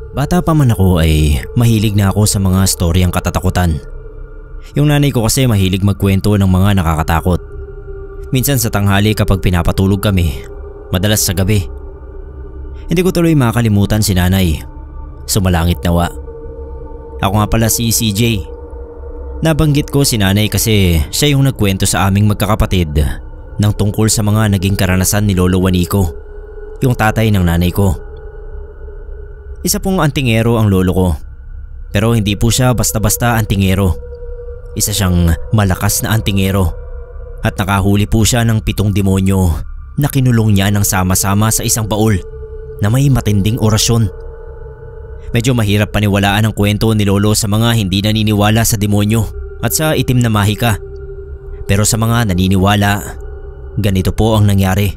Bata pa man ako ay mahilig na ako sa mga storyang katatakutan. Yung nanay ko kasi mahilig magkwento ng mga nakakatakot. Minsan sa tanghali kapag pinapatulog kami, madalas sa gabi. Hindi ko tuloy makalimutan si nanay. Sumalangit nawa. Ako nga pala si CJ. Nabanggit ko si nanay kasi siya yung nagkwento sa aming magkakapatid ng tungkol sa mga naging karanasan ni Lolo Juanico, yung tatay ng nanay ko. Isa pong antingero ang lolo ko. Pero hindi po siya basta-basta antingero. Isa siyang malakas na antingero. At nakahuli po siya ng 7 demonyo na kinulong niya ng sama-sama sa isang baul na may matinding orasyon. Medyo mahirap paniwalaan ang kwento ni Lolo sa mga hindi naniniwala sa demonyo at sa itim na mahika. Pero sa mga naniniwala, ganito po ang nangyari.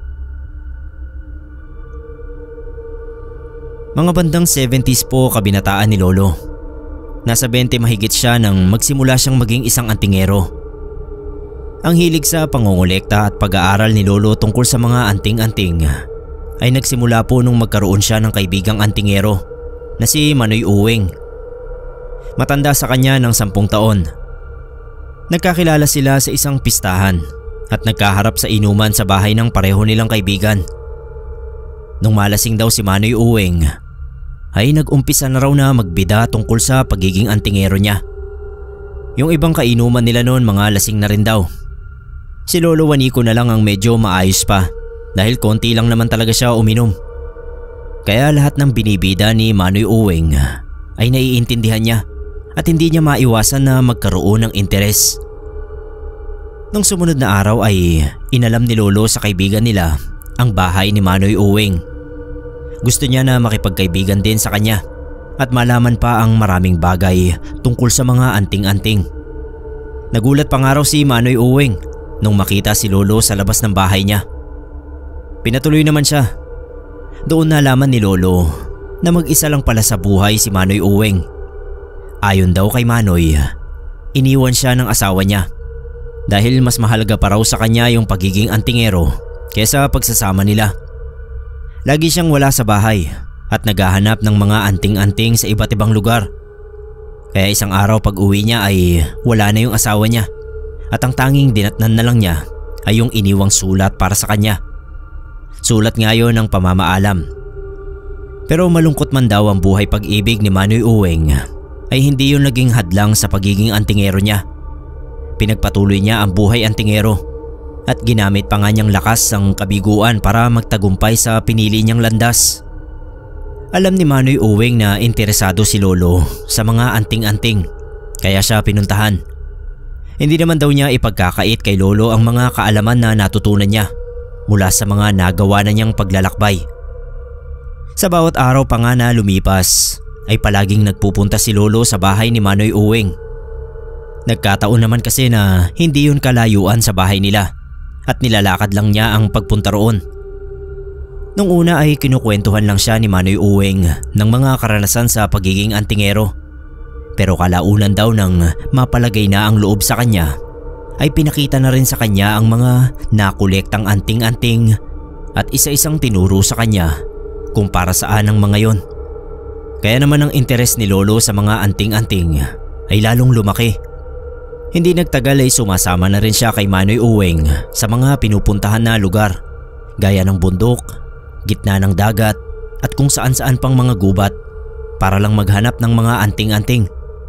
Mga bandang 70s po kabinataan ni Lolo. Nasa 20 mahigit siya nang magsimula siyang maging isang antingero. Ang hilig sa pangongolekta at pag-aaral ni Lolo tungkol sa mga anting-anting ay nagsimula po nung magkaroon siya ng kaibigang antingero na si Manoy Uwing. Matanda sa kanya ng 10 taon. Nagkakilala sila sa isang pistahan at nagkaharap sa inuman sa bahay ng pareho nilang kaibigan. Nung malasing daw si Manoy Uwing, ay nag-umpisa na raw na magbida tungkol sa pagiging antingero niya. Yung ibang kainuman nila noon mga lasing na rin daw. Si Lolo Juanico na lang ang medyo maayos pa dahil konti lang naman talaga siya uminom. Kaya lahat ng binibida ni Manoy Uwing ay naiintindihan niya at hindi niya maiwasan na magkaroon ng interes. Nung sumunod na araw ay inalam ni Lolo sa kaibigan nila ang bahay ni Manoy Uwing. Gusto niya na makipagkaibigan din sa kanya at malaman pa ang maraming bagay tungkol sa mga anting-anting. Nagulat pa nga raw si Manoy Uwing nung makita si Lolo sa labas ng bahay niya. Pinatuloy naman siya. Doon nalaman ni Lolo na mag-isa lang pala sa buhay si Manoy Uwing. Ayon daw kay Manoy, iniwan siya ng asawa niya dahil mas mahalaga pa raw sa kanya yung pagiging antingero kesa pagsasama nila. Lagi siyang wala sa bahay at naghahanap ng mga anting-anting sa iba't ibang lugar. Kaya isang araw pag uwi niya ay wala na yung asawa niya at ang tanging dinatnan na lang niya ay yung iniwang sulat para sa kanya. Sulat nga yun ng pamamaalam. Pero malungkot man daw ang buhay pag-ibig ni Manoy Uwing ay hindi yun naging hadlang sa pagiging antingero niya. Pinagpatuloy niya ang buhay antingero at ginamit pa nga niyang lakas ang kabiguan para magtagumpay sa pinili niyang landas. Alam ni Manoy Uwing na interesado si Lolo sa mga anting-anting kaya siya pinuntahan. Hindi naman daw niya ipagkakait kay Lolo ang mga kaalaman na natutunan niya mula sa mga nagawa na niyang paglalakbay. Sa bawat araw pa nga na lumipas ay palaging nagpupunta si Lolo sa bahay ni Manoy Uwing. Nagkataon naman kasi na hindi yun kalayuan sa bahay nila at nilalakad lang niya ang pagpunta roon. Nung una ay kinukwentuhan lang siya ni Manoy Uwing ng mga karanasan sa pagiging antingero. Pero kalaunan daw nang mapalagay na ang loob sa kanya ay pinakita na rin sa kanya ang mga nakolektang anting-anting at isa-isang tinuro sa kanya kung para saan ang mga yon. Kaya naman ang interes ni Lolo sa mga anting-anting ay lalong lumaki. Hindi nagtagal ay sumasama na rin siya kay Manoy Uwing sa mga pinupuntahan na lugar gaya ng bundok, gitna ng dagat at kung saan-saan pang mga gubat para lang maghanap ng mga anting-anting.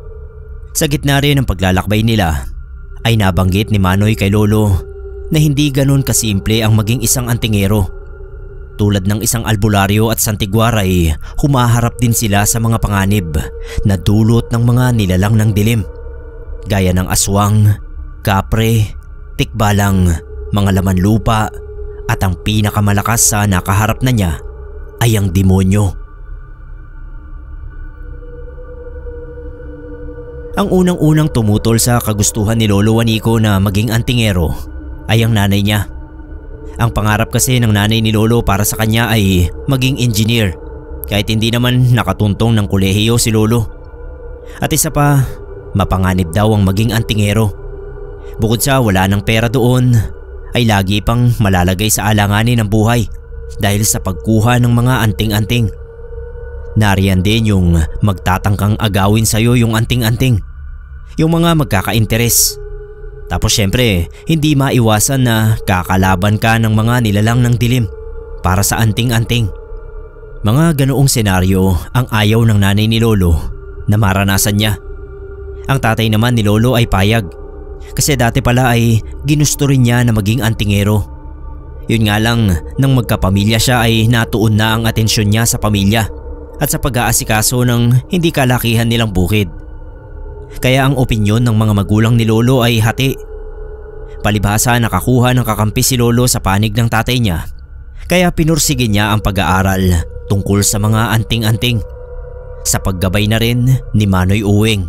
Sa gitna rin ng paglalakbay nila ay nabanggit ni Manoy kay Lolo na hindi ganun kasimple ang maging isang antingero. Tulad ng isang albularyo at santiguar ay humaharap din sila sa mga panganib na dulot ng mga nilalang ng dilim. Gaya ng aswang, kapre, tikbalang, mga laman lupa at ang pinakamalakas sa nakaharap na niya ay ang demonyo. Ang unang-unang tumutol sa kagustuhan ni Lolo Juanico na maging antingero ay ang nanay niya. Ang pangarap kasi ng nanay ni Lolo para sa kanya ay maging engineer kahit hindi naman nakatuntong ng kolehiyo si Lolo. At isa pa, mapanganib daw ang maging antingero. Bukod sa wala ng pera doon, ay lagi pang malalagay sa alanganin ng buhay dahil sa pagkuha ng mga anting-anting. Nariyan din yung magtatangkang agawin sa'yo yung anting-anting, yung mga magkaka-interes. Tapos syempre, hindi maiwasan na kakalaban ka ng mga nilalang ng dilim para sa anting-anting. Mga ganoong senaryo ang ayaw ng nanay ni Lolo na maranasan niya. Ang tatay naman ni Lolo ay payag kasi dati pala ay ginusto rin niya na maging antingero. Yun nga lang, nang magkapamilya siya ay natuon na ang atensyon niya sa pamilya at sa pag-aasikaso ng hindi kalakihan nilang bukid. Kaya ang opinyon ng mga magulang ni Lolo ay hati. Palibhasa nakakuha ng kakampi si Lolo sa panig ng tatay niya, kaya pinursige niya ang pag-aaral tungkol sa mga anting-anting sa paggabay na rin ni Manoy Uwing.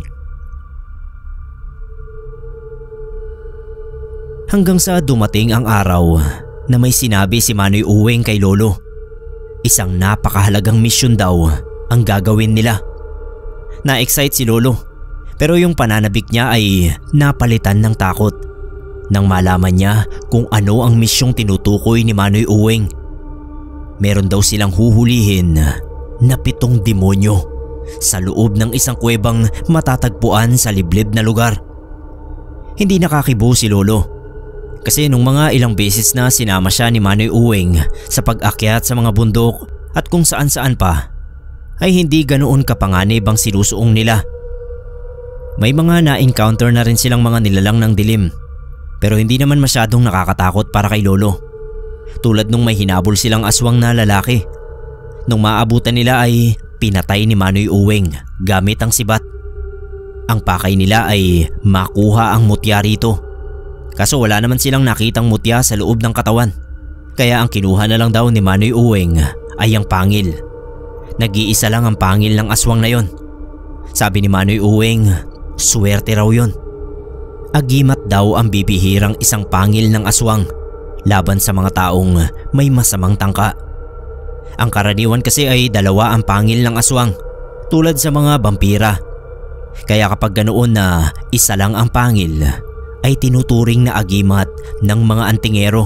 Hanggang sa dumating ang araw na may sinabi si Manoy Uwing kay Lolo. Isang napakahalagang misyon daw ang gagawin nila. Na-excite si Lolo, pero yung pananabik niya ay napalitan ng takot nang malaman niya kung ano ang misyong tinutukoy ni Manoy Uwing. Meron daw silang huhulihin na 7 demonyo sa loob ng isang kuwebang matatagpuan sa liblib na lugar. Hindi nakakibo si Lolo kasi nung mga ilang beses na sinama siya ni Manoy Uwing sa pag-akyat sa mga bundok at kung saan-saan pa, ay hindi ganoon kapanganib ang sinusuong nila. May mga na-encounter na rin silang mga nilalang ng dilim, pero hindi naman masyadong nakakatakot para kay Lolo. Tulad nung may hinabol silang aswang na lalaki. Nung maabutan nila ay pinatay ni Manoy Uwing gamit ang sibat. Ang pakay nila ay makuha ang mutya rito. Kaso wala naman silang nakitang mutya sa loob ng katawan. Kaya ang kinuha na lang daw ni Manoy Uwing ay ang pangil. Nag-iisa lang ang pangil ng aswang na yon. Sabi ni Manoy Uwing, swerte raw yon. Agimat daw ang bibihirang isang pangil ng aswang laban sa mga taong may masamang tangka. Ang karaniwan kasi ay 2 ang pangil ng aswang tulad sa mga vampira. Kaya kapag ganoon na isa lang ang pangil, ay tinuturing na agimat ng mga antingero.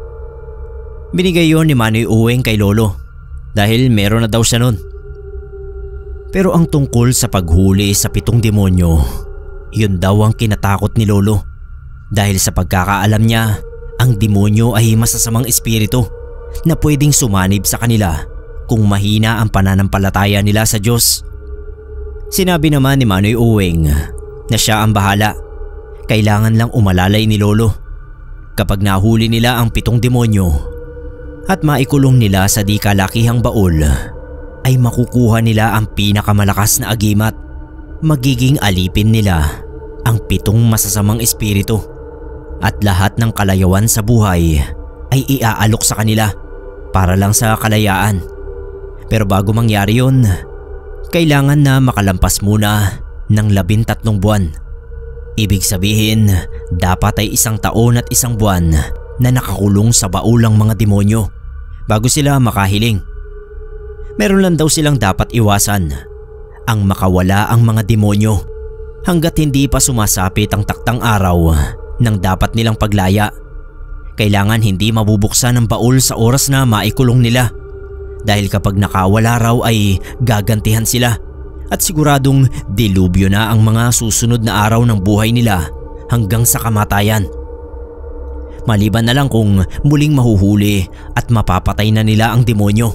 Binigay yon ni Manoy Uwing kay Lolo dahil meron na daw siya nun. Pero ang tungkol sa paghuli sa 7 demonyo, yun daw ang kinatakot ni Lolo dahil sa pagkakaalam niya, ang demonyo ay masasamang espiritu na pwedeng sumanib sa kanila kung mahina ang pananampalataya nila sa Diyos. Sinabi naman ni Manoy Uwing na siya ang bahala. Kailangan lang umalalay ni Lolo. Kapag nahuli nila ang 7 demonyo at maikulong nila sa di kalakihang baul, ay makukuha nila ang pinakamalakas na agimat. Magiging alipin nila ang 7 masasamang espiritu at lahat ng kalayawan sa buhay ay iaalok sa kanila para lang sa kalayaan. Pero bago mangyari yun, kailangan na makalampas muna ng 13 buwan. Ibig sabihin, dapat ay 1 taon at 1 buwan na nakakulong sa baulang mga demonyo bago sila makahiling. Meron lang daw silang dapat iwasan, ang makawala ang mga demonyo hanggat hindi pa sumasapit ang taktang araw ng dapat nilang paglaya. Kailangan hindi mabubuksan ang baul sa oras na maikulong nila dahil kapag nakawala raw ay gagantihan sila. At siguradong dilubyo na ang mga susunod na araw ng buhay nila hanggang sa kamatayan. Maliban na lang kung muling mahuhuli at mapapatay na nila ang demonyo.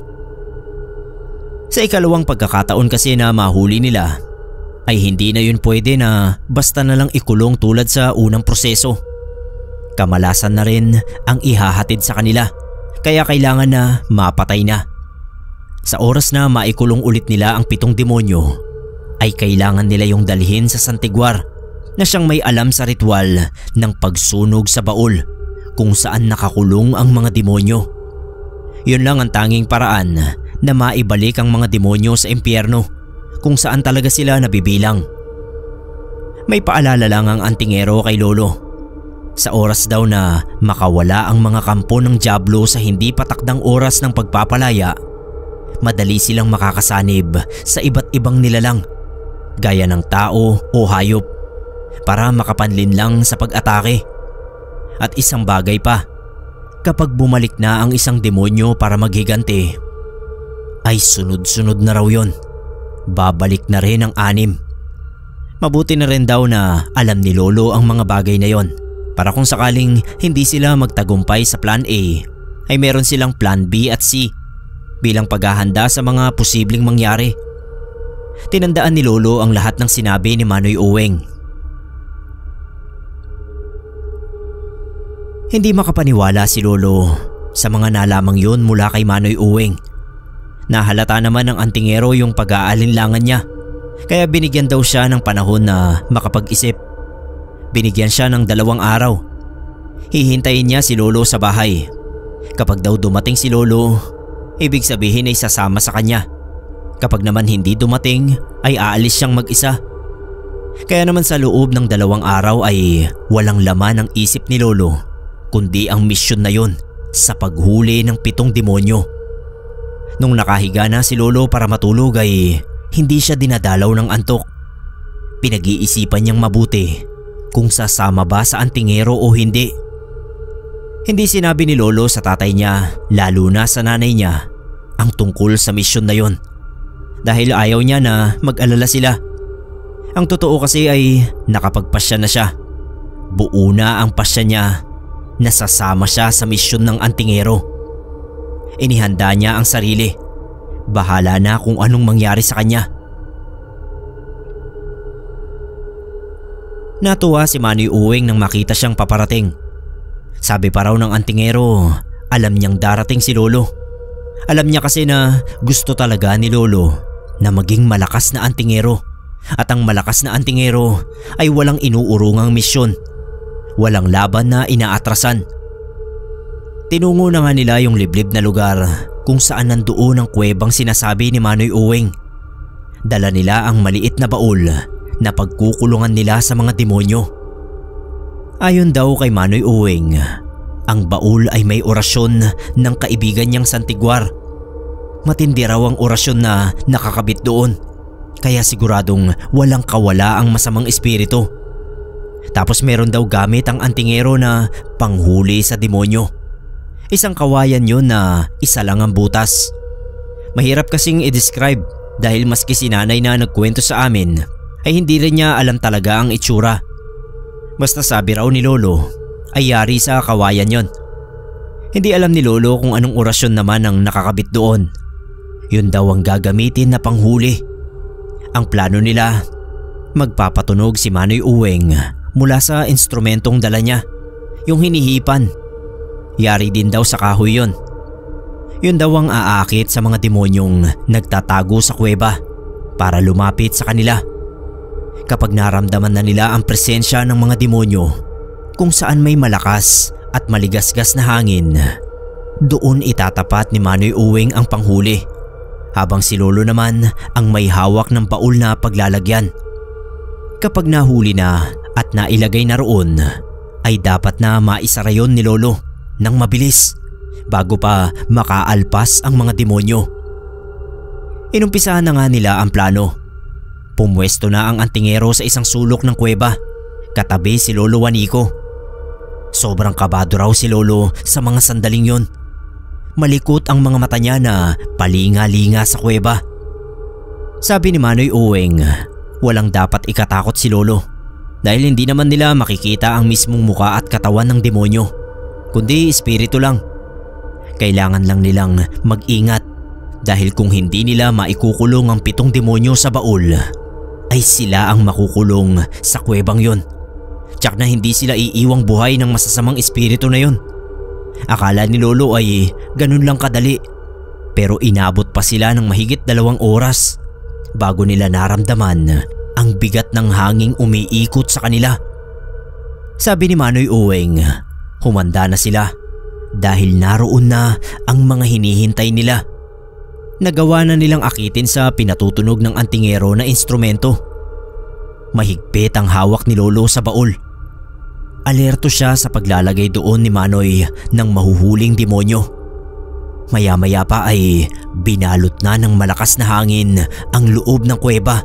Sa ikalawang pagkakataon kasi na mahuli nila, ay hindi na yun pwede na basta na lang ikulong tulad sa unang proseso. Kamalasan na rin ang ihahatid sa kanila, kaya kailangan na mapatay na. Sa oras na maikulong ulit nila ang 7 demonyo, ay kailangan nila yung dalhin sa Santiguar na siyang may alam sa ritual ng pagsunog sa baul kung saan nakakulong ang mga demonyo. Yun lang ang tanging paraan na maibalik ang mga demonyo sa impyerno kung saan talaga sila nabibilang. May paalala lang ang antingero kay Lolo. Sa oras daw na makawala ang mga kampo ng dyablo sa hindi patakdang oras ng pagpapalaya, madali silang makakasanib sa iba't ibang nilalang gaya ng tao o hayop para makapanlin lang sa pag-atake. At isang bagay pa, kapag bumalik na ang isang demonyo para maghiganti, ay sunod-sunod na raw yon babalik na rin ang 6. Mabuti na rin daw na alam ni Lolo ang mga bagay na yon, para kung sakaling hindi sila magtagumpay sa plan A ay meron silang plan B at C bilang paghahanda sa mga posibleng mangyari. Tinandaan ni Lolo ang lahat ng sinabi ni Manoy Uweng. Hindi makapaniwala si Lolo sa mga nalamang yun mula kay Manoy Uweng. Nahalata naman ng antingero yung pag-aalinlangan niya, kaya binigyan daw siya ng panahon na makapag-isip. Binigyan siya ng 2 araw. Hihintayin niya si Lolo sa bahay. Kapag daw dumating si Lolo, ibig sabihin ay sasama sa kanya. Kapag naman hindi dumating ay aalis siyang mag-isa. Kaya naman sa loob ng 2 araw ay walang laman ang isip ni Lolo, kundi ang misyon na yon sa paghuli ng 7 demonyo. Nung nakahiga na si Lolo para matulog ay hindi siya dinadalaw ng antok. Pinag-iisipan niyang mabuti kung sasama ba sa antingero o hindi. Hindi sinabi ni Lolo sa tatay niya, lalo na sa nanay niya, ang tungkol sa misyon na yon, dahil ayaw niya na mag-alala sila. Ang totoo kasi ay nakapagpasya na siya. Buo na ang pasya niya na sasama siya sa misyon ng antingero. Inihanda niya ang sarili. Bahala na kung anong mangyari sa kanya. Natuwa si Manoy Uweng nang makita siyang paparating. Sabi pa raw ng antingero, alam niyang darating si Lolo. Alam niya kasi na gusto talaga ni Lolo na maging malakas na antingero. At ang malakas na antingero ay walang inuurungang misyon. Walang laban na inaatrasan. Tinungo na nga nila yung liblib na lugar kung saan nandoon ang kuwebang sinasabi ni Manoy Uweng. Dala nila ang maliit na baul na pagkukulungan nila sa mga demonyo. Ayon daw kay Manoy Uweng, ang baul ay may orasyon ng kaibigan niyang Santigwar. Matindi raw ang orasyon na nakakabit doon, kaya siguradong walang kawala ang masamang espiritu. Tapos meron daw gamit ang antingero na panghuli sa demonyo. Isang kawayan yun na isa lang ang butas. Mahirap kasing i-describe dahil maski si nanay na nagkwento sa amin ay hindi rin niya alam talaga ang itsura. Basta sabi raw ni Lolo ay yari sa kawayan yon. Hindi alam ni Lolo kung anong orasyon naman ang nakakabit doon. Yun daw ang gagamitin na panghuli. Ang plano nila, magpapatunog si Manoy Uweng mula sa instrumentong dala niya, yung hinihipan. Yari din daw sa kahoy yon. Yun daw ang aakit sa mga demonyong nagtatago sa kuweba para lumapit sa kanila. Kapag naramdaman na nila ang presensya ng mga demonyo kung saan may malakas at maligasgas na hangin, doon itatapat ni Manoy Uweng ang panghuli, habang si Lolo naman ang may hawak ng baul na paglalagyan. Kapag nahuli na at nailagay na roon, ay dapat na maisara yon ni Lolo nang mabilis bago pa makaalpas ang mga demonyo. Inumpisahan na nga nila ang plano. Pumwesto na ang antingero sa isang sulok ng kuweba, katabi si Lolo Juanico. Sobrang kabado raw si Lolo sa mga sandaling yon. Malikot ang mga mata niya na palinga-linga sa kuweba. Sabi ni Manoy Uweng, walang dapat ikatakot si Lolo dahil hindi naman nila makikita ang mismong muka at katawan ng demonyo, kundi espiritu lang. Kailangan lang nilang mag-ingat dahil kung hindi nila maikukulong ang 7 demonyo sa baul, ay sila ang makukulong sa kuwebang yon. Tsak na hindi sila iiwang buhay ng masasamang espiritu na yon. Akala ni Lolo ay ganun lang kadali, pero inabot pa sila ng mahigit 2 oras bago nila naramdaman ang bigat ng hanging umiikot sa kanila. Sabi ni Manoy Uweng, humanda na sila dahil naroon na ang mga hinihintay nila. Nagawa na nilang akitin sa pinatutunog ng antingero na instrumento. Mahigpit ang hawak ni Lolo sa baul. Alerto siya sa paglalagay doon ni Manoy ng mahuhuling demonyo. Maya-maya pa ay binalot na ng malakas na hangin ang loob ng kuweba.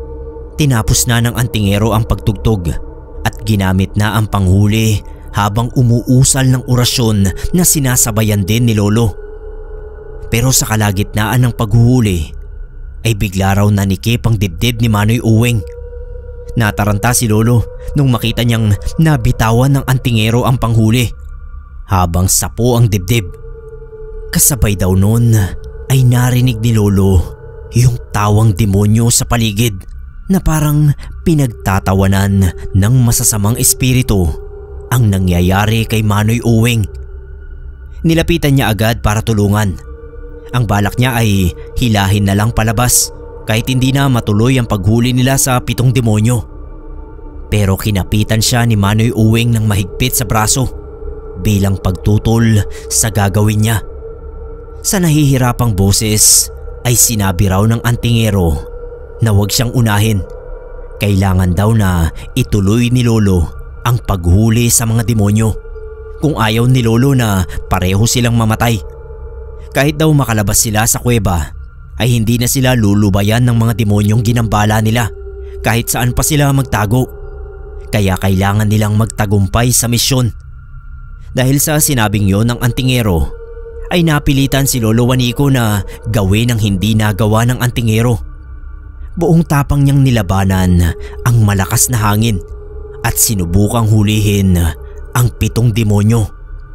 Tinapos na ng antingero ang pagtugtog at ginamit na ang panghuli habang umuusal ng orasyon na sinasabayan din ni Lolo. Pero sa kalagitnaan ng paghuhuli ay bigla raw nanikip ang dibdib ni Manoy Uwing. Nataranta si Lolo nung makita niyang nabitawan ng antingero ang panghuli habang sapo ang dibdib. Kasabay daw nun ay narinig ni Lolo yung tawang demonyo sa paligid na parang pinagtatawanan ng masasamang espiritu ang nangyayari kay Manoy Uwing. Nilapitan niya agad para tulungan. Ang balak niya ay hilahin na lang palabas kahit hindi na matuloy ang paghuli nila sa 7 demonyo. Pero kinapitan siya ni Manoy Uwing ng mahigpit sa braso bilang pagtutol sa gagawin niya. Sa nahihirapang boses ay sinabi raw ng antingero na huwag siyang unahin. Kailangan daw na ituloy ni Lolo ang paghuli sa mga demonyo kung ayaw ni Lolo na pareho silang mamatay. Kahit daw makalabas sila sa kuweba ay hindi na sila lulubayan ng mga demonyong ginambala nila kahit saan pa sila magtago. Kaya kailangan nilang magtagumpay sa misyon. Dahil sa sinabing yon ng antingero ay napilitan si Lolo Juanico na gawin ang hindi nagawa ng antingero. Buong tapang niyang nilabanan ang malakas na hangin at sinubukang hulihin ang 7 demonyo.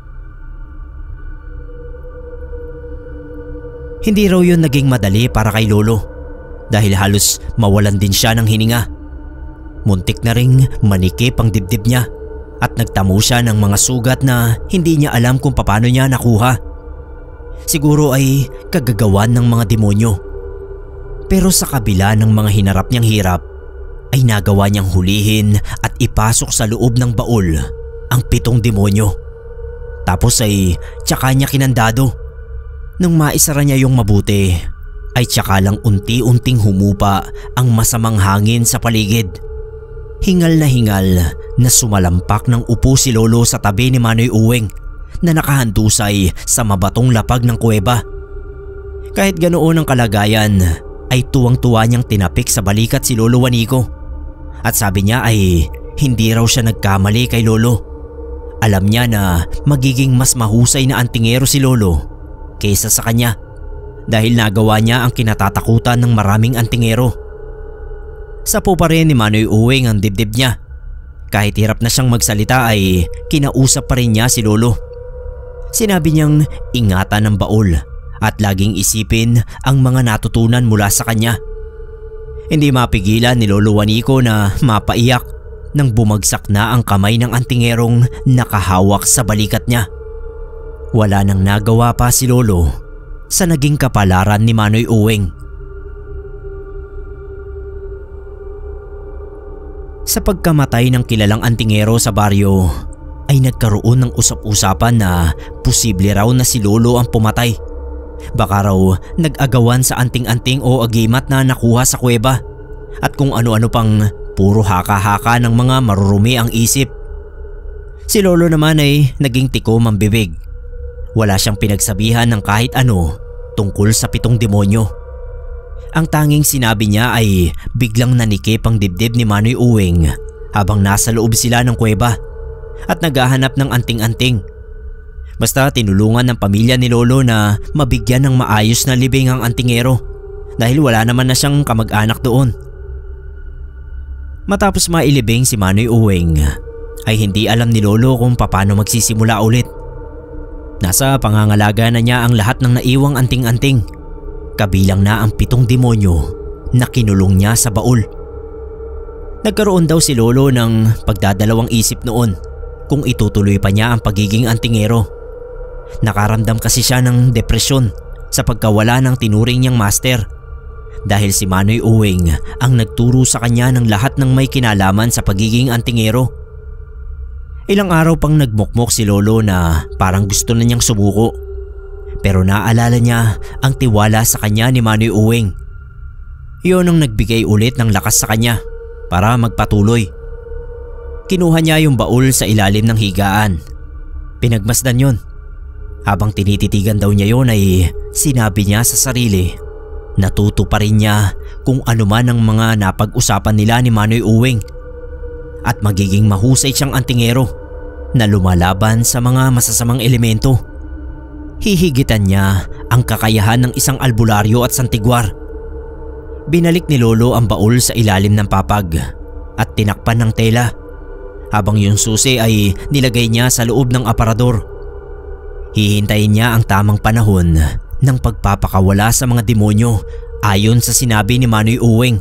Hindi raw yun naging madali para kay Lolo dahil halos mawalan din siya ng hininga. Muntik na ring manikip ang dibdib niya at nagtamo siya ng mga sugat na hindi niya alam kung paano niya nakuha. Siguro ay kagagawan ng mga demonyo. Pero sa kabila ng mga hinarap niyang hirap ay nagawa niyang hulihin at ipasok sa loob ng baul ang 7 demonyo. Tapos ay tsaka niya kinandado. Nung maisara niya yung mabuti ay tsaka lang unti-unting humupa ang masamang hangin sa paligid. Hingal na sumalampak ng upo si Lolo sa tabi ni Manoy Uwing na nakahandusay sa mabatong lapag ng kuweba. Kahit ganoon ang kalagayan ay tuwang-tuwa niyang tinapik sa balikat si Lolo Juanico at sabi niya ay hindi raw siya nagkamali kay Lolo. Alam niya na magiging mas mahusay na antingero si Lolo kaysa sa kanya dahil nagawa niya ang kinatatakutan ng maraming antingero. Sapo pa rin ni Manoy Uwing ang dibdib niya. Kahit hirap na siyang magsalita ay kinausap pa rin niya si Lolo. Sinabi niyang ingatan ang baul at laging isipin ang mga natutunan mula sa kanya. Hindi mapigilan ni Lolo Juanico na mapaiyak nang bumagsak na ang kamay ng antingerong nakahawak sa balikat niya. Wala nang nagawa pa si Lolo sa naging kapalaran ni Manoy Uwing. Sa pagkamatay ng kilalang antingero sa baryo ay nagkaroon ng usap-usapan na posible raw na si Lolo ang pumatay. Baka raw nag-agawan sa anting-anting o agimat na nakuha sa kuweba at kung ano-ano pang puro haka-haka ng mga marurumi ang isip. Si Lolo naman ay naging tikom ang bibig. Wala siyang pinagsabihan ng kahit ano tungkol sa 7 demonyo. Ang tanging sinabi niya ay biglang nanikip ang dibdib ni Manoy Uwing habang nasa loob sila ng kuweba at naghahanap ng anting-anting. Basta tinulungan ng pamilya ni Lolo na mabigyan ng maayos na libing ang antingero dahil wala naman na siyang kamag-anak doon. Matapos mailibing si Manoy Uwing ay hindi alam ni Lolo kung paano magsisimula ulit. Nasa pangangalaga na niya ang lahat ng naiwang anting-anting, kabilang na ang 7 demonyo na kinulong niya sa baul. Nagkaroon daw si Lolo ng pagdadalawang isip noon kung itutuloy pa niya ang pagiging antingero. Nakaramdam kasi siya ng depresyon sa pagkawala ng tinuring niyang master dahil si Manoy Uwing ang nagturo sa kanya ng lahat ng may kinalaman sa pagiging antingero. Ilang araw pang nagmukmok si Lolo na parang gusto na niyang sumuko. Pero naalala niya ang tiwala sa kanya ni Manoy Uwing. Iyon ang nagbigay ulit ng lakas sa kanya para magpatuloy. Kinuha niya yung baul sa ilalim ng higaan. Pinagmasdan yon. Habang tinititigan daw niya yon ay sinabi niya sa sarili, natuto pa rin niya kung ano man ang mga napag-usapan nila ni Manoy Uwing. At magiging mahusay siyang antingero na lumalaban sa mga masasamang elemento. Hihigitan niya ang kakayahan ng isang albularyo at santigwar. Binalik ni Lolo ang baul sa ilalim ng papag at tinakpan ng tela habang yung susi ay nilagay niya sa loob ng aparador. Hihintayin niya ang tamang panahon ng pagpapakawala sa mga demonyo ayon sa sinabi ni Manoy Uwing.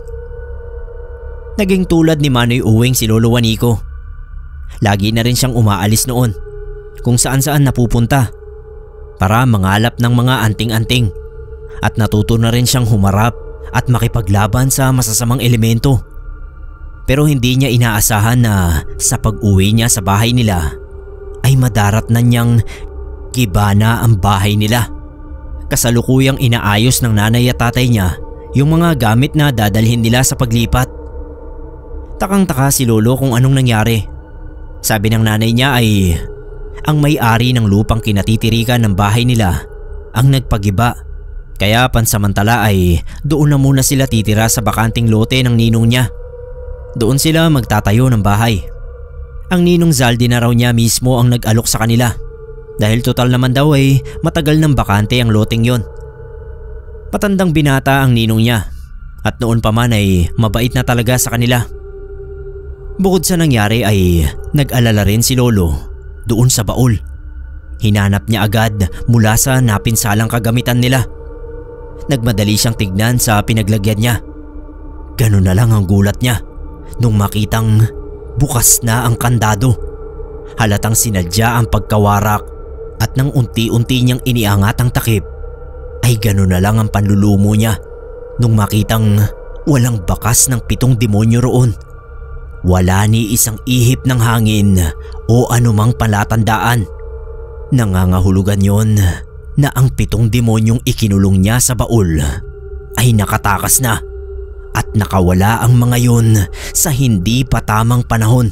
Naging tulad ni Manoy Uwing si Lolo Juanico. Lagi na rin siyang umaalis noon kung saan-saan napupunta para mangalap ng mga anting-anting at natuto na rin siyang humarap at makipaglaban sa masasamang elemento. Pero hindi niya inaasahan na sa pag-uwi niya sa bahay nila ay madaratnan niyang gibana ang bahay nila. Kasalukuyang inaayos ng nanay at tatay niya yung mga gamit na dadalhin nila sa paglipat. Takang-taka si Lolo kung anong nangyari. Sabi ng nanay niya ay ang may-ari ng lupang kinatitirikan ng bahay nila ang nagpagiba. Kaya pansamantala ay doon na muna sila titira sa bakanting lote ng ninong niya. Doon sila magtatayo ng bahay. Ang ninong Zaldi na raw niya mismo ang nag-alok sa kanila dahil total naman daw ay matagal ng bakante ang loteng yon. Matandang binata ang ninong niya at noon pa man ay mabait na talaga sa kanila. Bukod sa nangyari ay nag-alala rin si Lolo doon sa baul. Hinanap niya agad mula sa napinsalang kagamitan nila. Nagmadali siyang tignan sa pinaglagyan niya. Ganun na lang ang gulat niya nung makitang bukas na ang kandado. Halatang sinadya ang pagkawarak at nang unti-unti niyang iniangat ang takip ay ganun na lang ang panlulumo niya nung makitang walang bakas ng 7 demonyo roon. Wala ni isang ihip ng hangin o anumang palatandaan. Nangangahulugan yon na ang 7 demonyong ikinulong niya sa baul ay nakatakas na at nakawala ang mga yon sa hindi pa tamang panahon.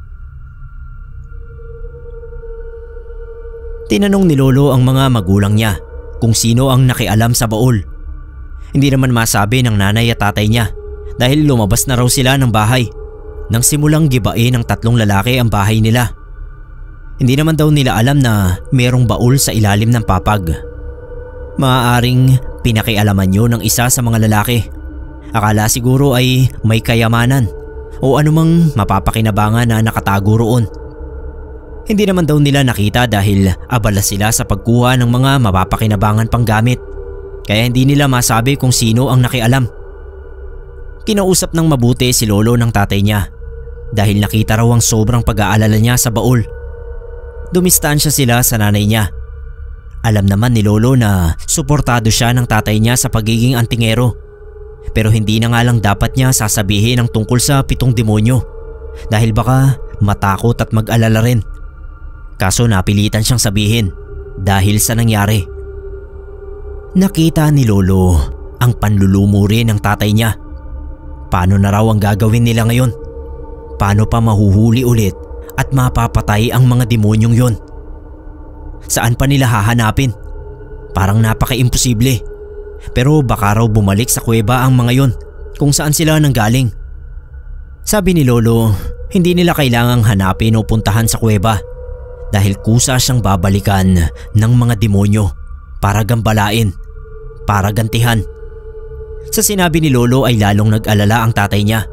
Tinanong ni Lolo ang mga magulang niya kung sino ang nakialam sa baul. Hindi naman masabi ng nanay at tatay niya dahil lumabas na raw sila ng bahay nang simulang gibain ng 3 lalaki ang bahay nila. Hindi naman daw nila alam na merong baul sa ilalim ng papag. Maaaring pinakialaman yun ng isa sa mga lalaki. Akala siguro ay may kayamanan o anumang mapapakinabangan na nakatago roon. Hindi naman daw nila nakita dahil abala sila sa pagkuha ng mga mapapakinabangan pang gamit. Kaya hindi nila masabi kung sino ang nakialam. Kinausap ng mabuti si Lolo ng tatay niya dahil nakita raw ang sobrang pag-aalala niya sa baul. Dumistansya sila sa nanay niya. Alam naman ni Lolo na suportado siya ng tatay niya sa pagiging antingero. Pero hindi na nga lang dapat niya sasabihin ang tungkol sa 7 demonyo dahil baka matakot at mag-alala rin. Kaso napilitan siyang sabihin dahil sa nangyari. Nakita ni Lolo ang panlulumo rin ng tatay niya. Paano na raw ang gagawin nila ngayon? Paano pa mahuhuli ulit at mapapatay ang mga demonyong yon? Saan pa nila hahanapin? Parang napaka-imposible. Pero baka raw bumalik sa kuweba ang mga yon kung saan sila nanggaling. Sabi ni Lolo, hindi nila kailangang hanapin o puntahan sa kuweba dahil kusa siyang babalikan ng mga demonyo para gambalain, para gantihan. Sa sinabi ni Lolo ay lalong nag-alala ang tatay niya.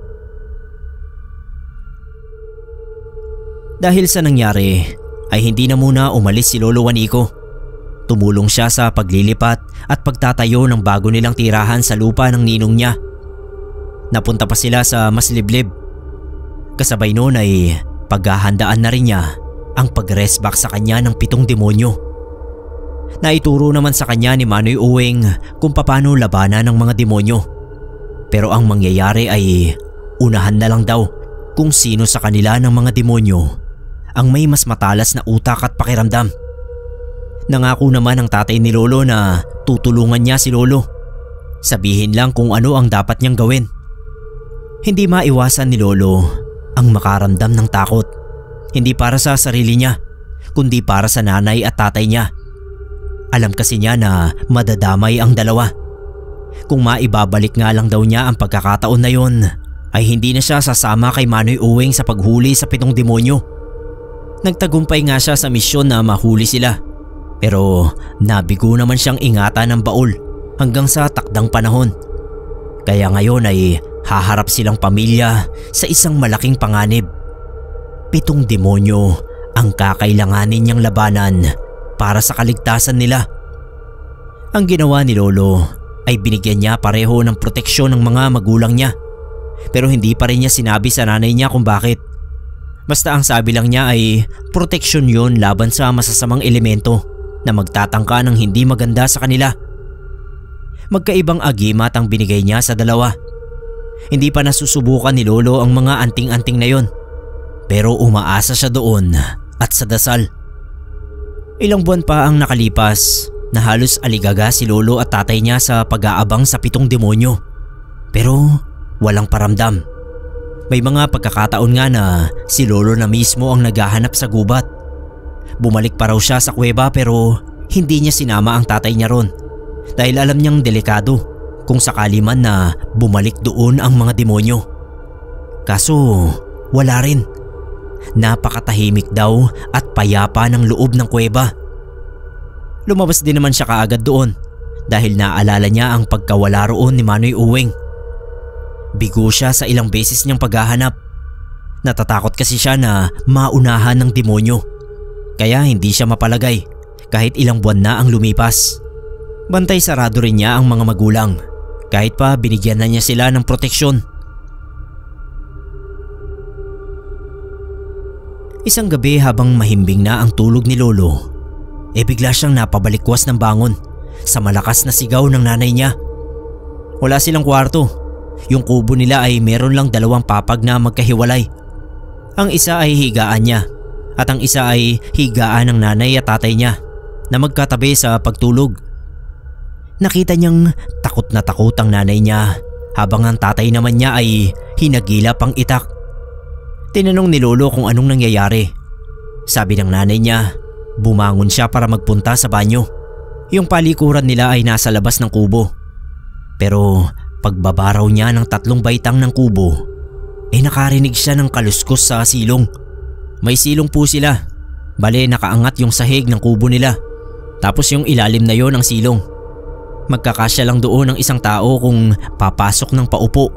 Dahil sa nangyari ay hindi na muna umalis si Lolo Juanico. Tumulong siya sa paglilipat at pagtatayo ng bago nilang tirahan sa lupa ng ninong niya. Napunta pa sila sa mas liblib. Kasabay noon ay paghahandaan na rin niya ang pag-resback sa kanya ng 7 demonyo. Naituro naman sa kanya ni Manoy Uwing kung paano labanan ng mga demonyo. Pero ang mangyayari ay unahan na lang daw kung sino sa kanila ng mga demonyo ang may mas matalas na utak at pakiramdam. Nangako naman ang tatay ni Lolo na tutulungan niya si Lolo. Sabihin lang kung ano ang dapat niyang gawin. Hindi maiwasan ni Lolo ang makaramdam ng takot. Hindi para sa sarili niya, kundi para sa nanay at tatay niya. Alam kasi niya na madadamay ang dalawa. Kung maibabalik nga lang daw niya ang pagkakataon na yon, ay hindi na siya sasama kay Manoy Uwing sa paghuli sa 7 demonyo. Nagtagumpay nga siya sa misyon na mahuli sila. Pero nabigo naman siyang ingatan ng baul hanggang sa takdang panahon. Kaya ngayon ay haharap silang pamilya sa isang malaking panganib. 7 demonyo ang kakailanganin niyang labanan para sa kaligtasan nila. Ang ginawa ni Lolo ay binigyan niya pareho ng proteksyon ng mga magulang niya. Pero hindi pa rin niya sinabi sa nanay niya kung bakit. Basta ang sabi lang niya ay proteksyon yun laban sa masasamang elemento na magtatangka ng hindi maganda sa kanila. Magkaibang agimat ang binigay niya sa dalawa. Hindi pa nasusubukan ni Lolo ang mga anting-anting na yon. Pero umaasa siya doon at sa dasal. Ilang buwan pa ang nakalipas na halos aligaga si Lolo at tatay niya sa pag-aabang sa 7 demonyo. Pero walang paramdam. May mga pagkakataon nga na si Lolo na mismo ang naghahanap sa gubat. Bumalik pa raw siya sa kuweba pero hindi niya sinama ang tatay niya ron dahil alam niyang delikado kung sakali man na bumalik doon ang mga demonyo. Kaso wala rin. Napakatahimik daw at payapa ng loob ng kuweba. Lumabas din naman siya kaagad doon dahil naalala niya ang pagkawala roon ni Manoy Uwing. Bigo siya sa ilang beses niyang paghahanap. Natatakot kasi siya na maunahan ng demonyo. Kaya hindi siya mapalagay kahit ilang buwan na ang lumipas. Bantay sarado rin niya ang mga magulang kahit pa binigyan na niya sila ng proteksyon. Isang gabi habang mahimbing na ang tulog ni Lolo, bigla siyang napabalikwas ng bangon sa malakas na sigaw ng nanay niya. Wala silang kwarto. Yung kubo nila ay meron lang 2 papag na magkahiwalay. Ang isa ay higaan niya at ang isa ay higaan ng nanay at tatay niya na magkatabi sa pagtulog. Nakita niyang takot na takot ang nanay niya habang ang tatay naman niya ay hinagilap ang itak. Tinanong ni Lolo kung anong nangyayari. Sabi ng nanay niya, bumangon siya para magpunta sa banyo. Yung palikuran nila ay nasa labas ng kubo. Pero pagbabaraw niya ng 3 baitang ng kubo, nakarinig siya ng kaluskos sa silong. May silong po sila. Bale nakaangat yung sahig ng kubo nila. Tapos yung ilalim na yon ang silong. Magkakasya lang doon ang isang tao kung papasok ng paupo.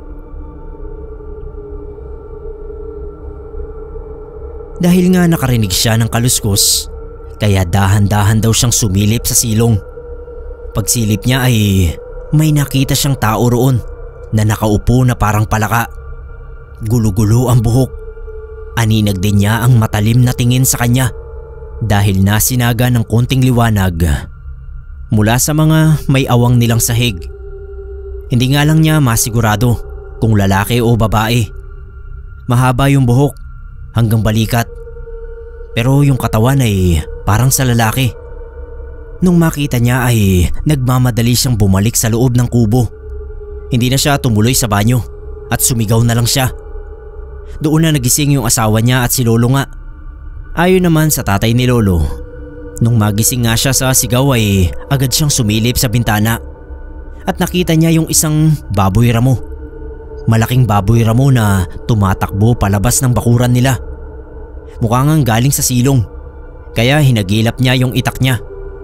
Dahil nga nakarinig siya ng kaluskos, kaya dahan-dahan daw siyang sumilip sa silong. Pagsilip niya ay may nakita siyang tao roon na nakaupo na parang palaka. Gulo-gulo ang buhok. Aninag din niya ang matalim na tingin sa kanya dahil nasinaga ng konting liwanag mula sa mga may awang nilang sahig. Hindi nga lang niya masigurado kung lalaki o babae. Mahaba yung buhok hanggang balikat, pero yung katawan ay parang sa lalaki. Nung makita niya ay nagmamadali siyang bumalik sa loob ng kubo. Hindi na siya tumuloy sa banyo at sumigaw na lang siya. Doon na nagising yung asawa niya at si Lolo nga. Ayon naman sa tatay ni Lolo, nung magising nga siya sa sigaw ay agad siyang sumilip sa bintana at nakita niya yung isang baboy ramo. Malaking baboy ramo na tumatakbo palabas ng bakuran nila. Mukhang galing sa silong, kaya hinagilap niya yung itak niya.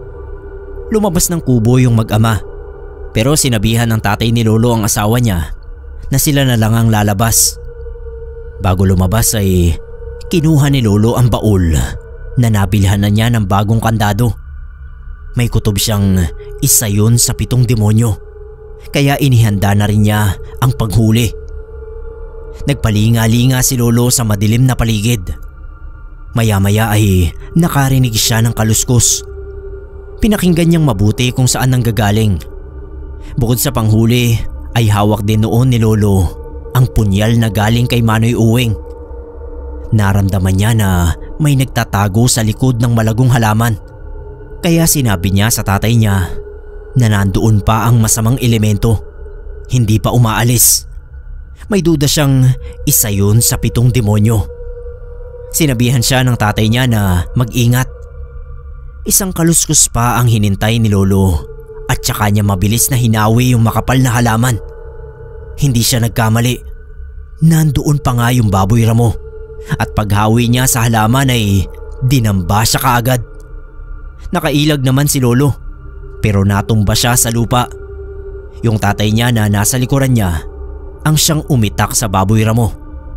Lumabas ng kubo yung mag-ama, pero sinabihan ng tatay ni Lolo ang asawa niya na sila na lang ang lalabas. Bago lumabas ay kinuha ni Lolo ang baul na nabilhan na niya ng bagong kandado. May kutob siyang isa yun sa 7 demonyo, kaya inihanda na rin niya ang paghuli. Nagpalinga-linga si Lolo sa madilim na paligid. Maya-maya ay nakarinig siya ng kaluskos. Pinakinggan niyang mabuti kung saan nanggagaling. Bukod sa panghuli ay hawak din noon ni Lolo ang punyal na galing kay Manoy Uwing. Naramdaman niya na may nagtatago sa likod ng malagong halaman. Kaya sinabi niya sa tatay niya na nandoon pa ang masamang elemento. Hindi pa umaalis. May duda siyang isa yun sa 7 demonyo. Sinabihan siya ng tatay niya na mag-ingat. Isang kaluskos pa ang hinintay ni Lolo at saka niya mabilis na hinawi yung makapal na halaman. Hindi siya nagkamali. Nandoon pa nga yung baboy ramo at paghawi niya sa halaman ay dinamba siya kaagad. Nakailag naman si Lolo pero natumba siya sa lupa. Yung tatay niya na nasa likuran niya ang siyang umitak sa baboy ramo.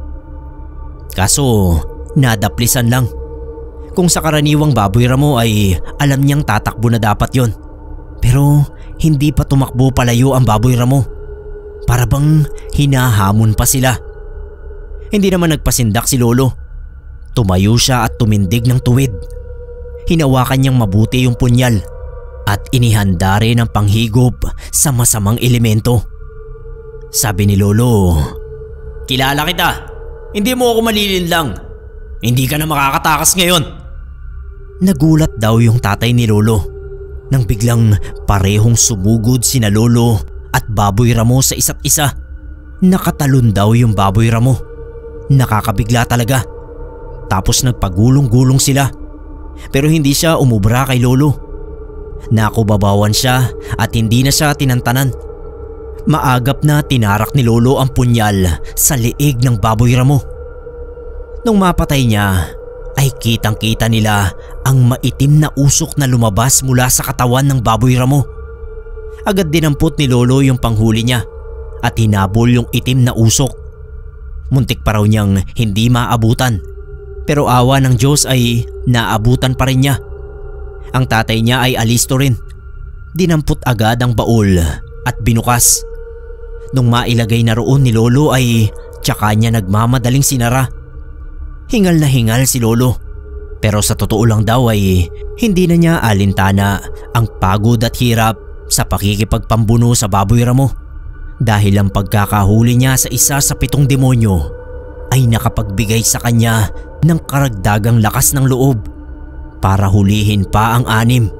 Kaso nadaplisan lang. Kung sa karaniwang baboy ramo ay alam niyang tatakbo na dapat yon. Pero hindi pa tumakbo palayo ang baboy ramo. Para bang hinahamon pa sila. Hindi naman nagpasindak si Lolo. Tumayo siya at tumindig ng tuwid. Hinawakan niyang mabuti yung punyal at inihanda rin ang panghigop sa masamang elemento. Sabi ni Lolo, "Kilala kita. Hindi mo ako malilinlang. Hindi ka na makakatakas ngayon." Nagulat daw yung tatay ni Lolo nang biglang parehong sumugod sina Lolo at baboy ramo sa isa't isa. Nakatalon daw yung baboy ramo. Nakakabigla talaga. Tapos nagpagulong-gulong sila. Pero hindi siya umubra kay Lolo. Nakubabawan siya at hindi na siya tinantanan. Maagap na tinarak ni Lolo ang punyal sa liig ng baboy ramo. Nung mapatay niya ay kitang-kita nila ang maitim na usok na lumabas mula sa katawan ng baboy ramo. Agad dinampot ni Lolo yung panghuli niya at hinabol yung itim na usok. Muntik pa raw niyang hindi maabutan, pero awa ng Diyos ay naabutan pa rin niya. Ang tatay niya ay alisto rin. Dinampot agad ang baul at binukas. Nung mailagay na roon ni Lolo ay tsaka niya nagmamadaling sinara. Hingal na hingal si Lolo, pero sa totoo lang daw ay hindi na niya alintana ang pagod at hirap sa pakikipagpambuno sa baboy ramo. Dahil ang pagkakahuli niya sa isa sa 7 demonyo ay nakapagbigay sa kanya ng karagdagang lakas ng loob para hulihin pa ang 6.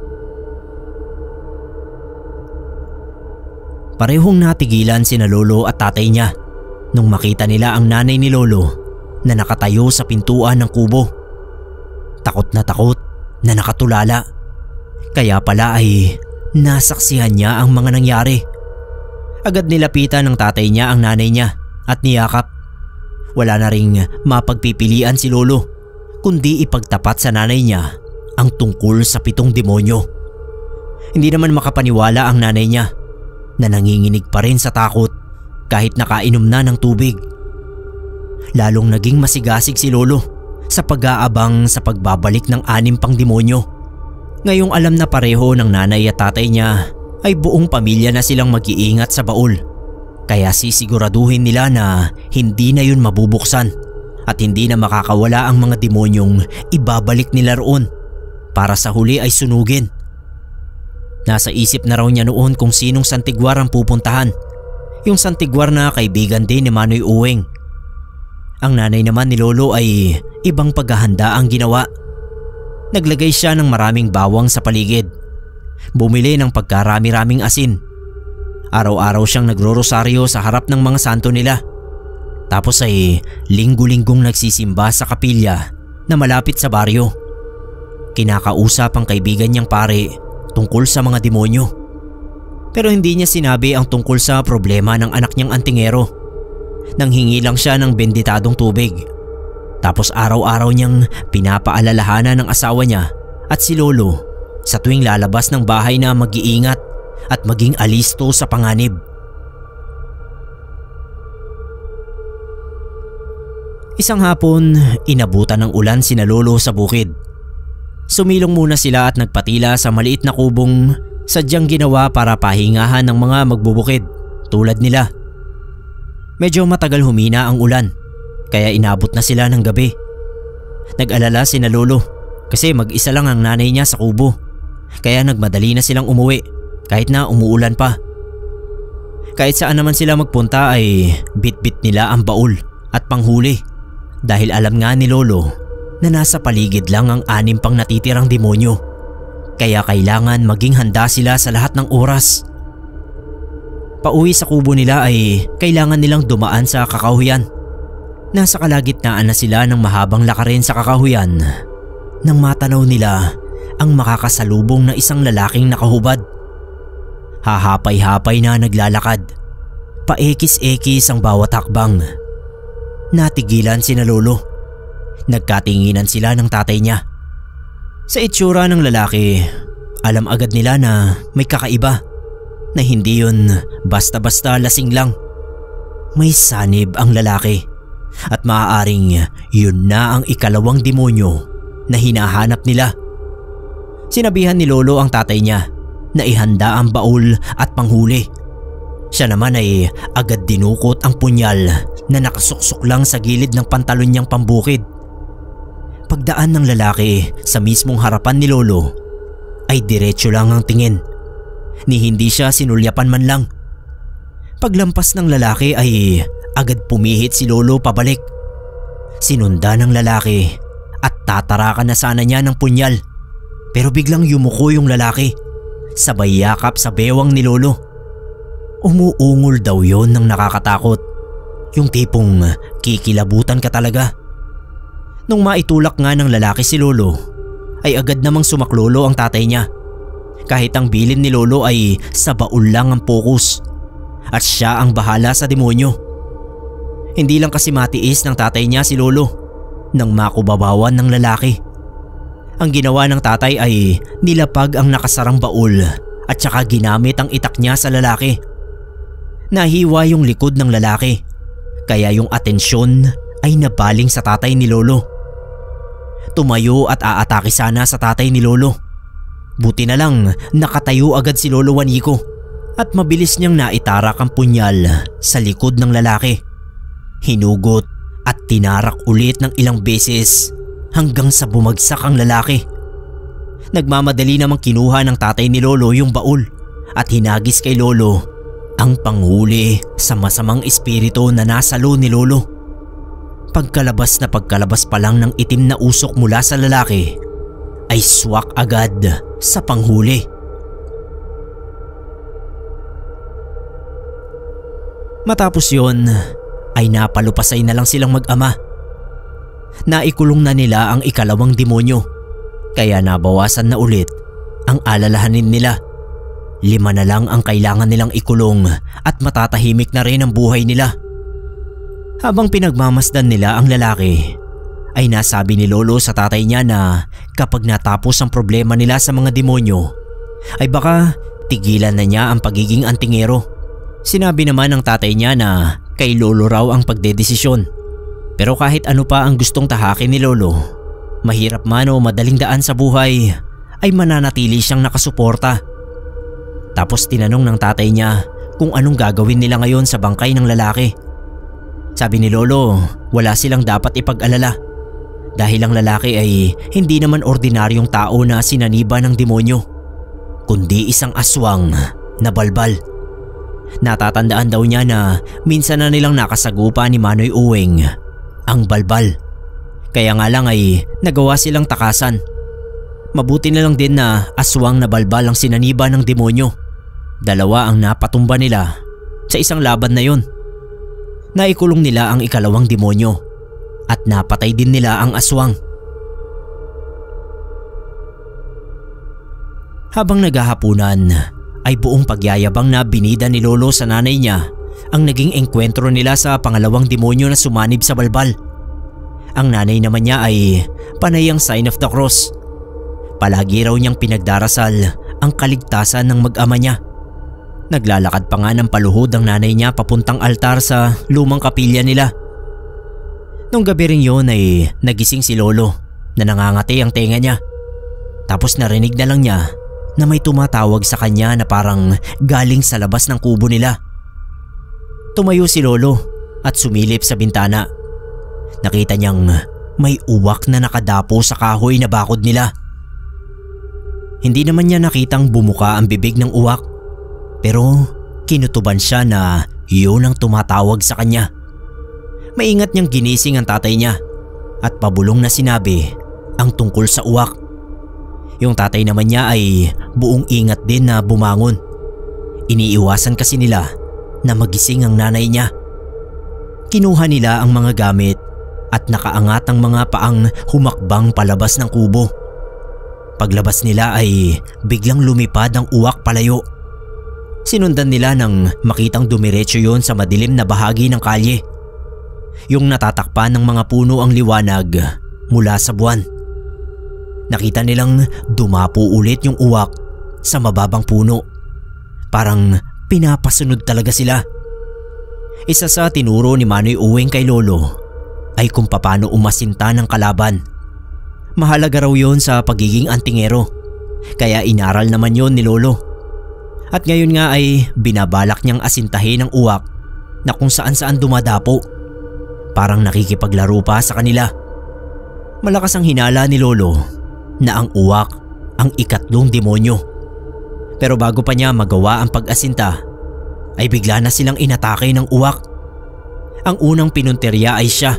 Parehong natigilan sina Lolo at tatay niya nung makita nila ang nanay ni Lolo na nakatayo sa pintuan ng kubo. Takot na nakatulala. Kaya pala ay nasaksihan niya ang mga nangyari. Agad nilapitan ng tatay niya ang nanay niya at niyakap. Wala na ring mapagpipilian si Lolo kundi ipagtapat sa nanay niya ang tungkol sa 7 demonyo. Hindi naman makapaniwala ang nanay niya na nanginginig pa rin sa takot kahit nakainom na ng tubig. Lalong naging masigasig si Lolo sa pag-aabang sa pagbabalik ng 6 pang demonyo. Ngayong alam na pareho ng nanay at tatay niya ay buong pamilya na silang mag-iingat sa baul. Kaya sisiguraduhin nila na hindi na yun mabubuksan at hindi na makakawala ang mga demonyong ibabalik nila roon para sa huli ay sunugin. Nasa isip na raw niya noon kung sinong santigwar ang pupuntahan. Yung santigwar na kaibigan din ni Manoy Uweng. Ang nanay naman ni Lolo ay ibang paghahanda ang ginawa. Naglagay siya ng maraming bawang sa paligid. Bumili ng pagkarami-raming asin. Araw-araw siyang nagro-rosaryo sa harap ng mga santo nila. Tapos ay linggo-linggong nagsisimba sa kapilya na malapit sa baryo. Kinakausap ang kaibigan niyang pare tungkol sa mga demonyo. Pero hindi niya sinabi ang tungkol sa problema ng anak niyang antingero. Nanghingi lang siya ng benditadong tubig. Tapos araw-araw niyang pinapaalalahanan ng asawa niya at si Lolo sa tuwing lalabas ng bahay na mag-iingat at maging alisto sa panganib. Isang hapon, inabutan ng ulan sina Lolo sa bukid. Sumilong muna sila at nagpatila sa maliit na kubong sadyang ginawa para pahingahan ng mga magbubukid tulad nila. Medyo matagal humina ang ulan kaya inabot na sila ng gabi. Nag-alala sina Lolo kasi mag-isa lang ang nanay niya sa kubo. Kaya nagmadali na silang umuwi kahit na umuulan pa. Kahit saan naman sila magpunta ay bit-bit nila ang baul at panghuli dahil alam nga ni Lolo na nasa paligid lang ang 6 pang natitirang demonyo. Kaya kailangan maging handa sila sa lahat ng oras. Pauwi sa kubo nila ay kailangan nilang dumaan sa kakahuyan. Nasa kalagitnaan na sila ng mahabang lakarin sa kakahuyan nang matanaw nila ang makakasalubong na isang lalaking nakahubad. Hahapay-hapay na naglalakad. Paekis-ekis ang bawat hakbang. Natigilan sina Lolo. Nagkatinginan sila ng tatay niya. Sa itsura ng lalaki, alam agad nila na may kakaiba. na hindi yun basta-basta lasing lang. May sanib ang lalaki at maaaring yun na ang ikalawang demonyo na hinahanap nila. Sinabihan ni Lolo ang tatay niya na ihanda ang baul at panghuli. Siya naman ay agad dinukot ang punyal na nakasuksok lang sa gilid ng pantalon niyang pambukid. Pagdaan ng lalaki sa mismong harapan ni Lolo ay diretso lang ang tingin, ni hindi siya sinulyapan man lang. Paglampas ng lalaki ay agad pumihit si Lolo pabalik. Sinunda ng lalaki at tatarakan na sana niya ng punyal, pero biglang yumuko yung lalaki, sabay yakap sa bewang ni Lolo. Umuungol daw yon ng nakakatakot, yung tipong kikilabutan ka talaga. Nung maitulak nga ng lalaki si Lolo, ay agad namang sumaklolo ang tatay niya. Kahit ang bilin ni Lolo ay sa baul lang ang focus at siya ang bahala sa demonyo. Hindi lang kasi matiis ng tatay niya si Lolo nang makubabawan ng lalaki. Ang ginawa ng tatay ay nilapag ang nakasarang baul at saka ginamit ang itak niya sa lalaki. Nahiwa yung likod ng lalaki, kaya yung atensyon ay nabaling sa tatay ni Lolo. Tumayo at aatake sana sa tatay ni Lolo. Buti na lang nakatayo agad si Lolo Juanico at mabilis niyang naitarak ang punyal sa likod ng lalaki. Hinugot at tinarak ulit ng ilang beses hanggang sa bumagsak ang lalaki. Nagmamadali namang kinuha ng tatay ni Lolo yung baul at hinagis kay Lolo ang panghuli sa masamang espiritu na nasa loob ni Lolo. Pagkalabas pa lang ng itim na usok mula sa lalaki ay swak agad sa panghuli. Matapos yon ay napalupasay na lang silang mag-ama. Naikulong na nila ang ikalawang demonyo, kaya nabawasan na ulit ang alalahanin nila. 5 na lang ang kailangan nilang ikulong at matatahimik na rin ang buhay nila. Habang pinagmamasdan nila ang lalaki, ay nasabi ni Lolo sa tatay niya na kapag natapos ang problema nila sa mga demonyo, ay baka tigilan na niya ang pagiging antingero. Sinabi naman ng tatay niya na kay Lolo raw ang pagdedesisyon. Pero kahit ano pa ang gustong tahakin ni Lolo, mahirap man o madaling daan sa buhay, ay mananatili siyang nakasuporta. Tapos tinanong ng tatay niya kung anong gagawin nila ngayon sa bangkay ng lalaki. Sabi ni Lolo, wala silang dapat ipag-alala dahil ang lalaki ay hindi naman ordinaryong tao na sinaniba ng demonyo, kundi isang aswang na balbal. Natatandaan daw niya na minsan na nilang nakasagupa ni Manoy Uwing ang balbal, kaya nga lang ay nagawa silang takasan. Mabuti na lang din na aswang na balbal ang sinaniba ng demonyo. 2 ang napatumba nila sa isang laban na yon. Naikulong nila ang ikalawang demonyo at napatay din nila ang aswang. Habang naghahapunan ay buong pagyayabang na binida ni Lolo sa nanay niya ang naging engkwentro nila sa pangalawang demonyo na sumanib sa balbal. Ang nanay naman niya ay panay ang sign of the cross. Palagi raw niyang pinagdarasal ang kaligtasan ng mag-ama niya. Naglalakad pa nga ng paluhod ang nanay niya papuntang altar sa lumang kapilya nila. Nung gabi rin yun ay nagising si Lolo na nangangati ang tenga niya. Tapos narinig na lang niya na may tumatawag sa kanya na parang galing sa labas ng kubo nila. Tumayo si Lolo at sumilip sa bintana. Nakita niyang may uwak na nakadapo sa kahoy na bakod nila. Hindi naman niya nakitang bumuka ang bibig ng uwak, pero kinutuban siya na yun ang tumatawag sa kanya. Maingat niyang ginising ang tatay niya at pabulong na sinabi ang tungkol sa uwak. Yung tatay naman niya ay buong ingat din na bumangon. Iniiwasan kasi nila na magising ang nanay niya. Kinuha nila ang mga gamit at nakaangat ang mga paang humakbang palabas ng kubo. Paglabas nila ay biglang lumipad ang uwak palayo. Sinundan nila nang makitang dumiretso yon sa madilim na bahagi ng kalye. Yung natatakpan ng mga puno ang liwanag mula sa buwan. Nakita nilang dumapo ulit yung uwak sa mababang puno. Parang pinapasunod talaga sila. Isa sa tinuro ni Manoy Uwing kay Lolo ay kung paano umasinta ng kalaban. Mahalaga raw yun sa pagiging antingero, kaya inaral naman yun ni Lolo. At ngayon nga ay binabalak niyang asintahin ang uwak na kung saan dumadapo. Parang nakikipaglaro pa sa kanila. Malakas ang hinala ni Lolo na ang uwak ang ikatlong demonyo. Pero bago pa niya magawa ang pag-asinta ay bigla na silang inatake ng uwak. Ang unang pinunterya ay siya.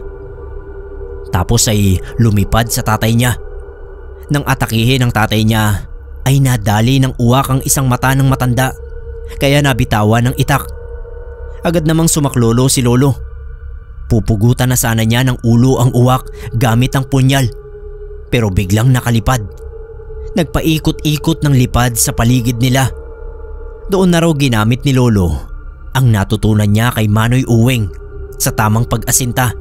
Tapos ay lumipad sa tatay niya. Nang atakihin ng tatay niya ay nadali ng uwak ang isang mata ng matanda, kaya nabitawan ng itak. Agad namang sumaklolo si Lolo. Pupugutan na sana niya ng ulo ang uwak gamit ang punyal, pero biglang nakalipad. Nagpaikot-ikot ng lipad sa paligid nila. Doon na raw ginamit ni Lolo ang natutunan niya kay Manoy Uwing sa tamang pag-asinta.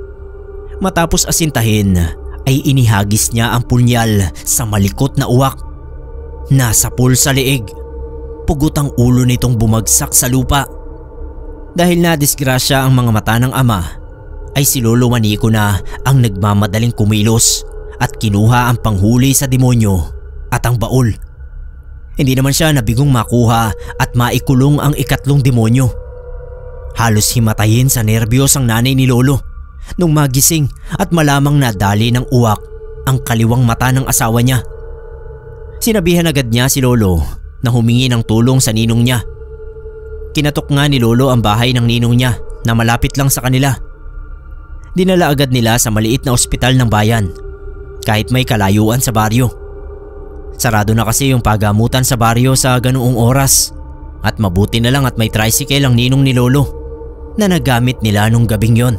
Matapos asintahin ay inihagis niya ang punyal sa malikot na uwak. Nasapul sa leeg. Pugot ang ulo nitong bumagsak sa lupa. Dahil nadisgrasya ang mga mata ng ama, ay si Lolo Manico na ang nagmamadaling kumilos at kinuha ang panghuli sa demonyo at ang baul. Hindi naman siya nabigong makuha at maikulong ang ikatlong demonyo. Halos himatayin sa nerbiyos ang nanay ni Lolo nung magising at malamang nadali ng uwak ang kaliwang mata ng asawa niya. Sinabihan agad niya si Lolo na humingi ng tulong sa ninong niya. Kinatok nga ni Lolo ang bahay ng ninong niya na malapit lang sa kanila. Dinala agad nila sa maliit na ospital ng bayan kahit may kalayuan sa baryo. Sarado na kasi yung pagamutan sa baryo sa ganoong oras at mabuti na lang at may tricycle ang ninong ni Lolo na nagamit nila nung gabing yon.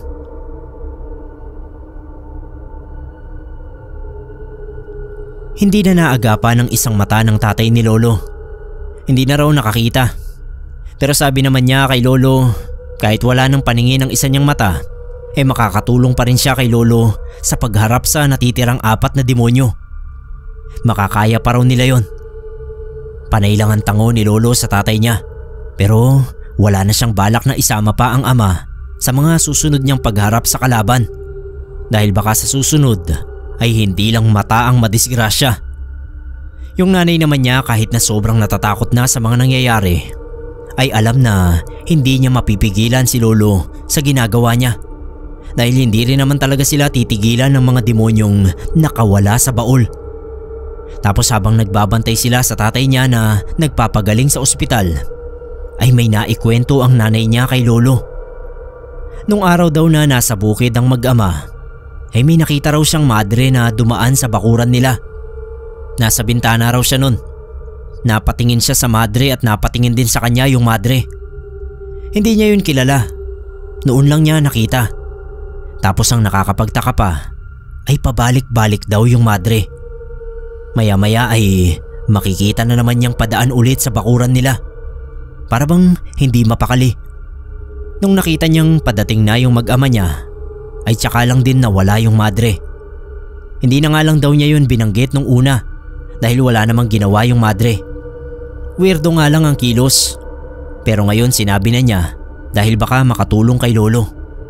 Hindi na naagapan ng isang mata ng tatay ni Lolo. Hindi na raw nakakita. Pero sabi naman niya kay Lolo, kahit wala ng paningin ang isa niyang mata, makakatulong pa rin siya kay Lolo sa pagharap sa natitirang 4 na demonyo. Makakaya pa raw nila yon. Panay lang ang tango ni Lolo sa tatay niya, pero wala na siyang balak na isama pa ang ama sa mga susunod niyang pagharap sa kalaban. Dahil baka sa susunod ay hindi lang mata ang madisgrasya. Yung nanay naman niya kahit na sobrang natatakot na sa mga nangyayari, ay alam na hindi niya mapipigilan si Lolo sa ginagawa niya. Dahil hindi rin naman talaga sila titigilan ng mga demonyong nakawala sa baul. Tapos habang nagbabantay sila sa tatay niya na nagpapagaling sa ospital, ay may naikwento ang nanay niya kay Lolo. Nung araw daw na nasa bukid ang mag-ama, ay may nakita raw siyang madre na dumaan sa bakuran nila. Nasa bintana raw siya nun. Napatingin siya sa madre at napatingin din sa kanya yung madre. Hindi niya yun kilala. Noon lang niya nakita. Tapos ang nakakapagtaka pa ay pabalik-balik daw yung madre. Maya-maya ay makikita na naman niyang padaan ulit sa bakuran nila. Para bang hindi mapakali. Nung nakita niyang padating na yung mag-ama niya, ay tsaka lang din nawala yung madre. Hindi na nga lang daw niya yun binanggit nung una dahil wala namang ginawa yung madre. Weirdo nga lang ang kilos, pero ngayon sinabi na niya dahil baka makatulong kay Lolo.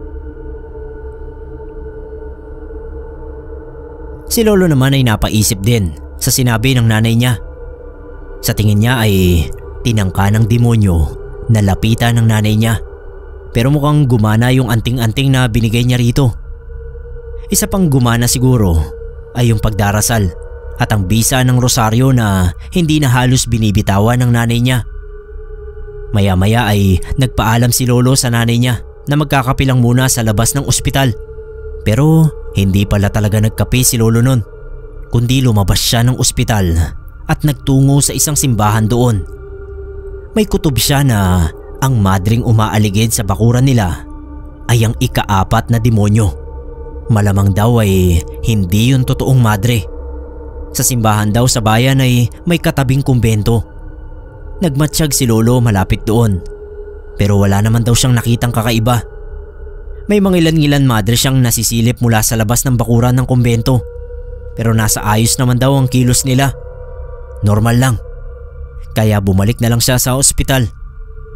Si Lolo naman ay napaisip din sa sinabi ng nanay niya. Sa tingin niya ay tinangka ng demonyo na lapitan ng nanay niya. Pero mukhang gumana yung anting-anting na binigay niya rito. Isa pang gumana siguro ay yung pagdarasal at ang bisa ng rosaryo na hindi na halos binibitawan ng nanay niya. Maya-maya ay nagpaalam si Lolo sa nanay niya na magkakapilang muna sa labas ng ospital. Pero hindi pala talaga nagkape si Lolo nun, kundi lumabas siya ng ospital at nagtungo sa isang simbahan doon. May kutob siya na ang madring umaaligid sa bakuran nila ay ang ika-4 na demonyo. Malamang daw ay hindi yun totoong madre. Sa simbahan daw sa bayan ay may katabing kumbento. Nagmatsyag si Lolo malapit doon, pero wala naman daw siyang nakitang kakaiba. May mangilan-ngilan madre siyang nasisilip mula sa labas ng bakuran ng kumbento, pero nasa ayos naman daw ang kilos nila. Normal lang. Kaya bumalik na lang siya sa ospital.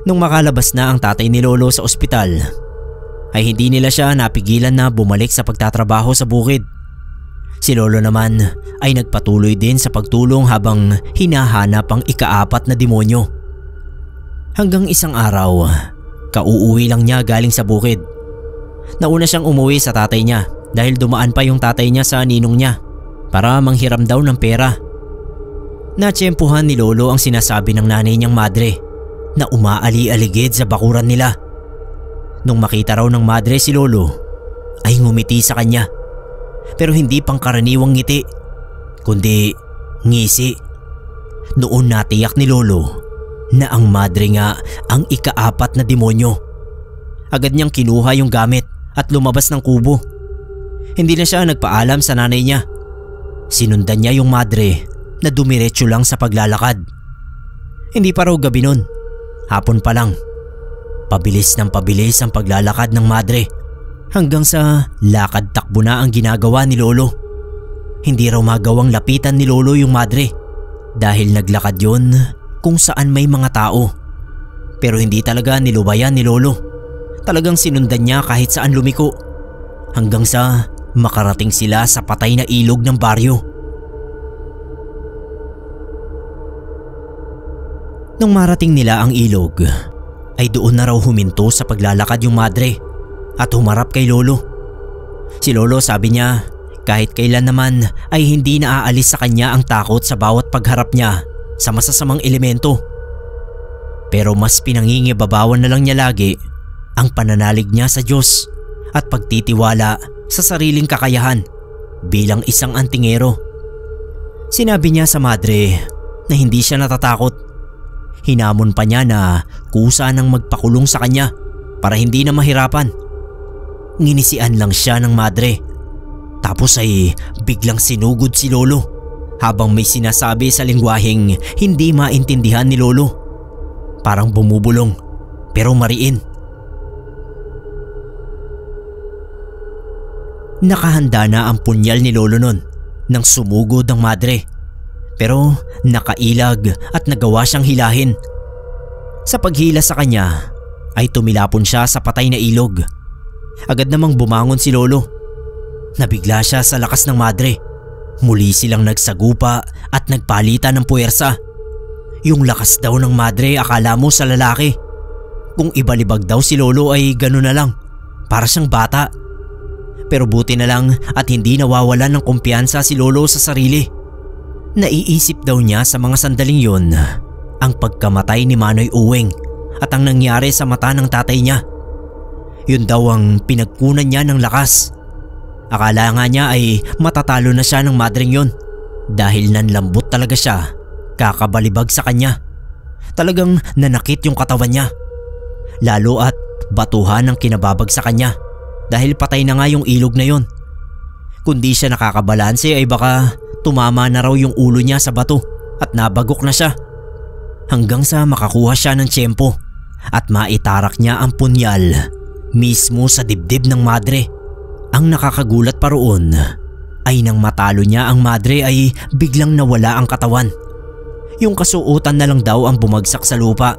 Nung makalabas na ang tatay ni Lolo sa ospital, ay hindi nila siya napigilan na bumalik sa pagtatrabaho sa bukid. Si Lolo naman ay nagpatuloy din sa pagtulong habang hinahanap ang ika-4 na demonyo. Hanggang isang araw, kauuwi lang niya galing sa bukid. Nauna siyang umuwi sa tatay niya dahil dumaan pa yung tatay niya sa ninong niya para manghiram daw ng pera. Natsyempuhan ni Lolo ang sinasabi ng nanay niyang madre na umaali-aligid sa bakuran nila. Nung makita raw ng madre si Lolo, ay ngumiti sa kanya. Pero hindi pangkaraniwang ngiti, kundi ngisi. Noon natiyak ni Lolo na ang madre nga ang ika-4 na demonyo. Agad niyang kinuha yung gamit at lumabas ng kubo. Hindi na siya nagpaalam sa nanay niya. Sinundan niya yung madre na dumiretso lang sa paglalakad. Hindi pa raw gabi nun, hapon pa lang. Pabilis ng pabilis ang paglalakad ng madre hanggang sa lakad-takbo na ang ginagawa ni Lolo. Hindi raw magawang lapitan ni Lolo yung madre dahil naglakad yon kung saan may mga tao. Pero hindi talaga nilubayan ni Lolo. Talagang sinundan niya kahit saan lumiko hanggang sa makarating sila sa patay na ilog ng baryo. Nung marating nila ang ilog, ay doon na raw huminto sa paglalakad yung madre at humarap kay Lolo. Si Lolo sabi niya kahit kailan naman ay hindi naaalis sa kanya ang takot sa bawat pagharap niya sa masasamang elemento. Pero mas pinangingibabawan na lang niya lagi ang pananalig niya sa Diyos at pagtitiwala sa sariling kakayahan bilang isang antingero. Sinabi niya sa madre na hindi siya natatakot. Hinamon pa niya na kusa nang magpakulong sa kanya para hindi na mahirapan. Nginisian lang siya ng madre. Tapos ay biglang sinugod si Lolo habang may sinasabi sa lengguwaheng hindi maintindihan ni Lolo. Parang bumubulong pero mariin. Nakahanda na ang punyal ni Lolo nun nang sumugod ang madre. Pero nakailag at nagawa siyang hilahin. Sa paghila sa kanya ay tumilapon siya sa patay na ilog. Agad namang bumangon si Lolo. Nabigla siya sa lakas ng madre. Muli silang nagsagupa at nagpalitan ng puwersa. Yung lakas daw ng madre akala mo sa lalaki. Kung ibalibag daw si Lolo ay gano'n na lang, para siyang bata. Pero buti na lang at hindi nawawalan ng kumpiyansa si Lolo sa sarili. Naiisip daw niya sa mga sandaling yon ang pagkamatay ni Manoy Uweng at ang nangyari sa mata ng tatay niya. Yun daw ang pinagkunan niya ng lakas. Akala nga niya ay matatalo na siya ng madring yon dahil nanlambot talaga siya kakabalibag sa kanya. Talagang nanakit yung katawan niya. Lalo at batuhan ang kinababag sa kanya dahil patay na nga yung ilog na yon. Kung di siya nakakabalanse ay baka tumama na raw yung ulo niya sa bato at nabagok na siya. Hanggang sa makakuha siya ng tiyempo at maitarak niya ang punyal mismo sa dibdib ng madre. Ang nakakagulat pa roon ay nang matalo niya ang madre ay biglang nawala ang katawan. Yung kasuotan na lang daw ang bumagsak sa lupa.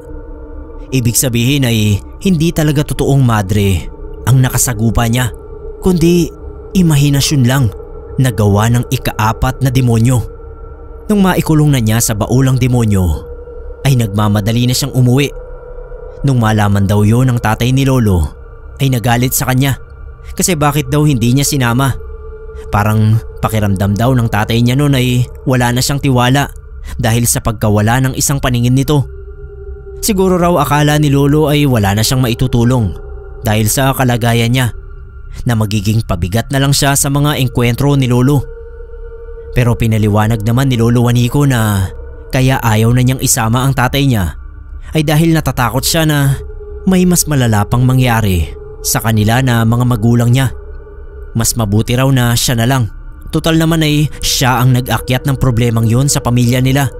Ibig sabihin ay hindi talaga totoong madre ang nakasagupa niya, kundi imahinasyon lang na gawa ng ika-4 na demonyo. Nung maikulong na niya sa baulang demonyo, ay nagmamadali na siyang umuwi. Nung malaman daw yon ng tatay ni Lolo, ay nagalit sa kanya kasi bakit daw hindi niya sinama. Parang pakiramdam daw ng tatay niya noon ay wala na siyang tiwala dahil sa pagkawala ng isang paningin nito. Siguro raw akala ni Lolo ay wala na siyang maitutulong dahil sa kalagayan niya, na magiging pabigat na lang siya sa mga engkwentro ni Lolo. Pero pinaliwanag naman ni Lolo Juanico na kaya ayaw na niyang isama ang tatay niya ay dahil natatakot siya na may mas malala pang mangyari sa kanila na mga magulang niya. Mas mabuti raw na siya na lang. Total naman ay siya ang nag-akyat ng problemang yon sa pamilya nila.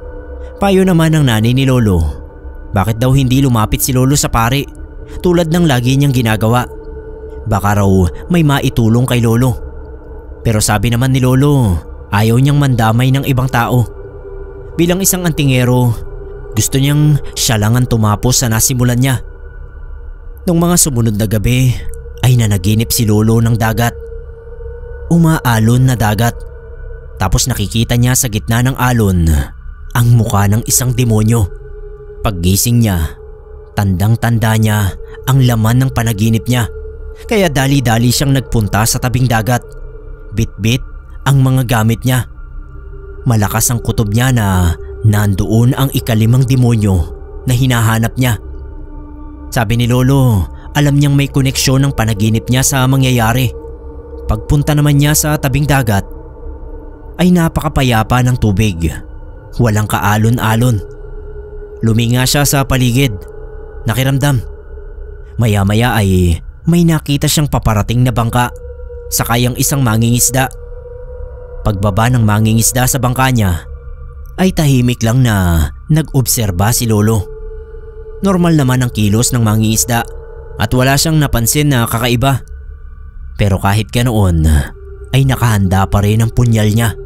Payo naman ng nanay ni Lolo, bakit daw hindi lumapit si Lolo sa pare tulad ng lagi niyang ginagawa. Baka raw may maitulong kay Lolo. Pero sabi naman ni Lolo, ayaw niyang mandamay ng ibang tao. Bilang isang antingero gusto niyang siya lang ang tumapos sa nasimulan niya. Nung mga sumunod na gabi ay nanaginip si Lolo ng dagat. Umaalon na dagat. Tapos nakikita niya sa gitna ng alon ang mukha ng isang demonyo. Paggising niya, tandang-tanda niya ang laman ng panaginip niya. Kaya dali-dali siyang nagpunta sa tabing dagat. Bit-bit ang mga gamit niya. Malakas ang kutob niya na nandoon ang ika-5 demonyo na hinahanap niya. Sabi ni Lolo, alam niyang may koneksyon ng panaginip niya sa mangyayari. Pagpunta naman niya sa tabing dagat, ay napakapayapa ng tubig. Walang kaalon-alon. Luminga siya sa paligid. Nakiramdam. Maya-maya ay may nakita siyang paparating na bangka, sakay ang isang mangingisda. Pagbaba ng mangingisda sa bangka niya, ay tahimik lang na nag-obserba si Lolo. Normal naman ang kilos ng mangingisda at wala siyang napansin na kakaiba. Pero kahit ganoon ay nakahanda pa rin ang punyal niya.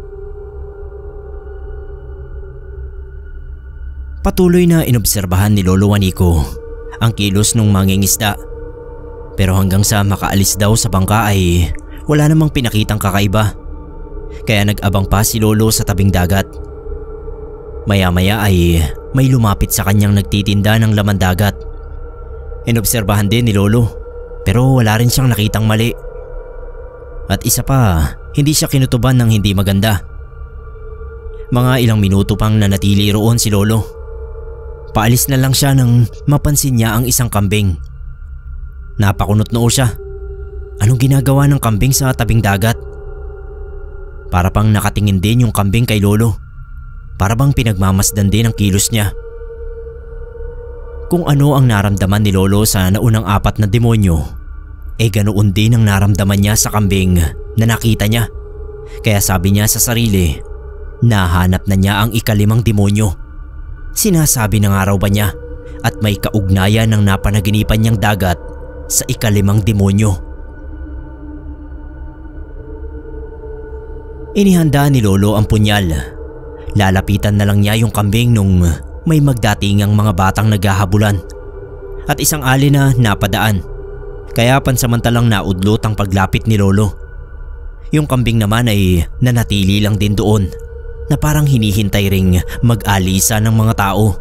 Patuloy na inobserbahan ni Lolo Juanico ang kilos ng mangingisda. Pero hanggang sa makaalis daw sa bangka ay wala namang pinakitang kakaiba. Kaya nag-abang pa si Lolo sa tabing dagat. Maya-maya ay may lumapit sa kanyang nagtitinda ng laman dagat. Inobserbahan din ni Lolo pero wala rin siyang nakitang mali. At isa pa, hindi siya kinutuban ng hindi maganda. Mga ilang minuto pang nanatili roon si Lolo. Paalis na lang siya nang mapansin niya ang isang kambing. Napakunot noo siya. Anong ginagawa ng kambing sa tabing dagat? Para pang nakatingin din yung kambing kay Lolo. Para bang pinagmamasdan din ang kilos niya. Kung ano ang naramdaman ni Lolo sa naunang 4 na demonyo, ganoon din ang naramdaman niya sa kambing na nakita niya. Kaya sabi niya sa sarili, nahanap na niya ang ika-5 demonyo. Sinasabi na nga raw ba niya at may kaugnayan ng napanaginipan niyang dagat sa ika-5 demonyo. Inihanda ni Lolo ang punyal. Lalapitan na lang niya yung kambing nung may magdatingang mga batang naghahabulan at isang alin na napadaan. Kaya pansamantalang naudlot ang paglapit ni Lolo. Yung kambing naman ay nanatili lang din doon na parang hinihintay ring mag-alisa ng mga tao.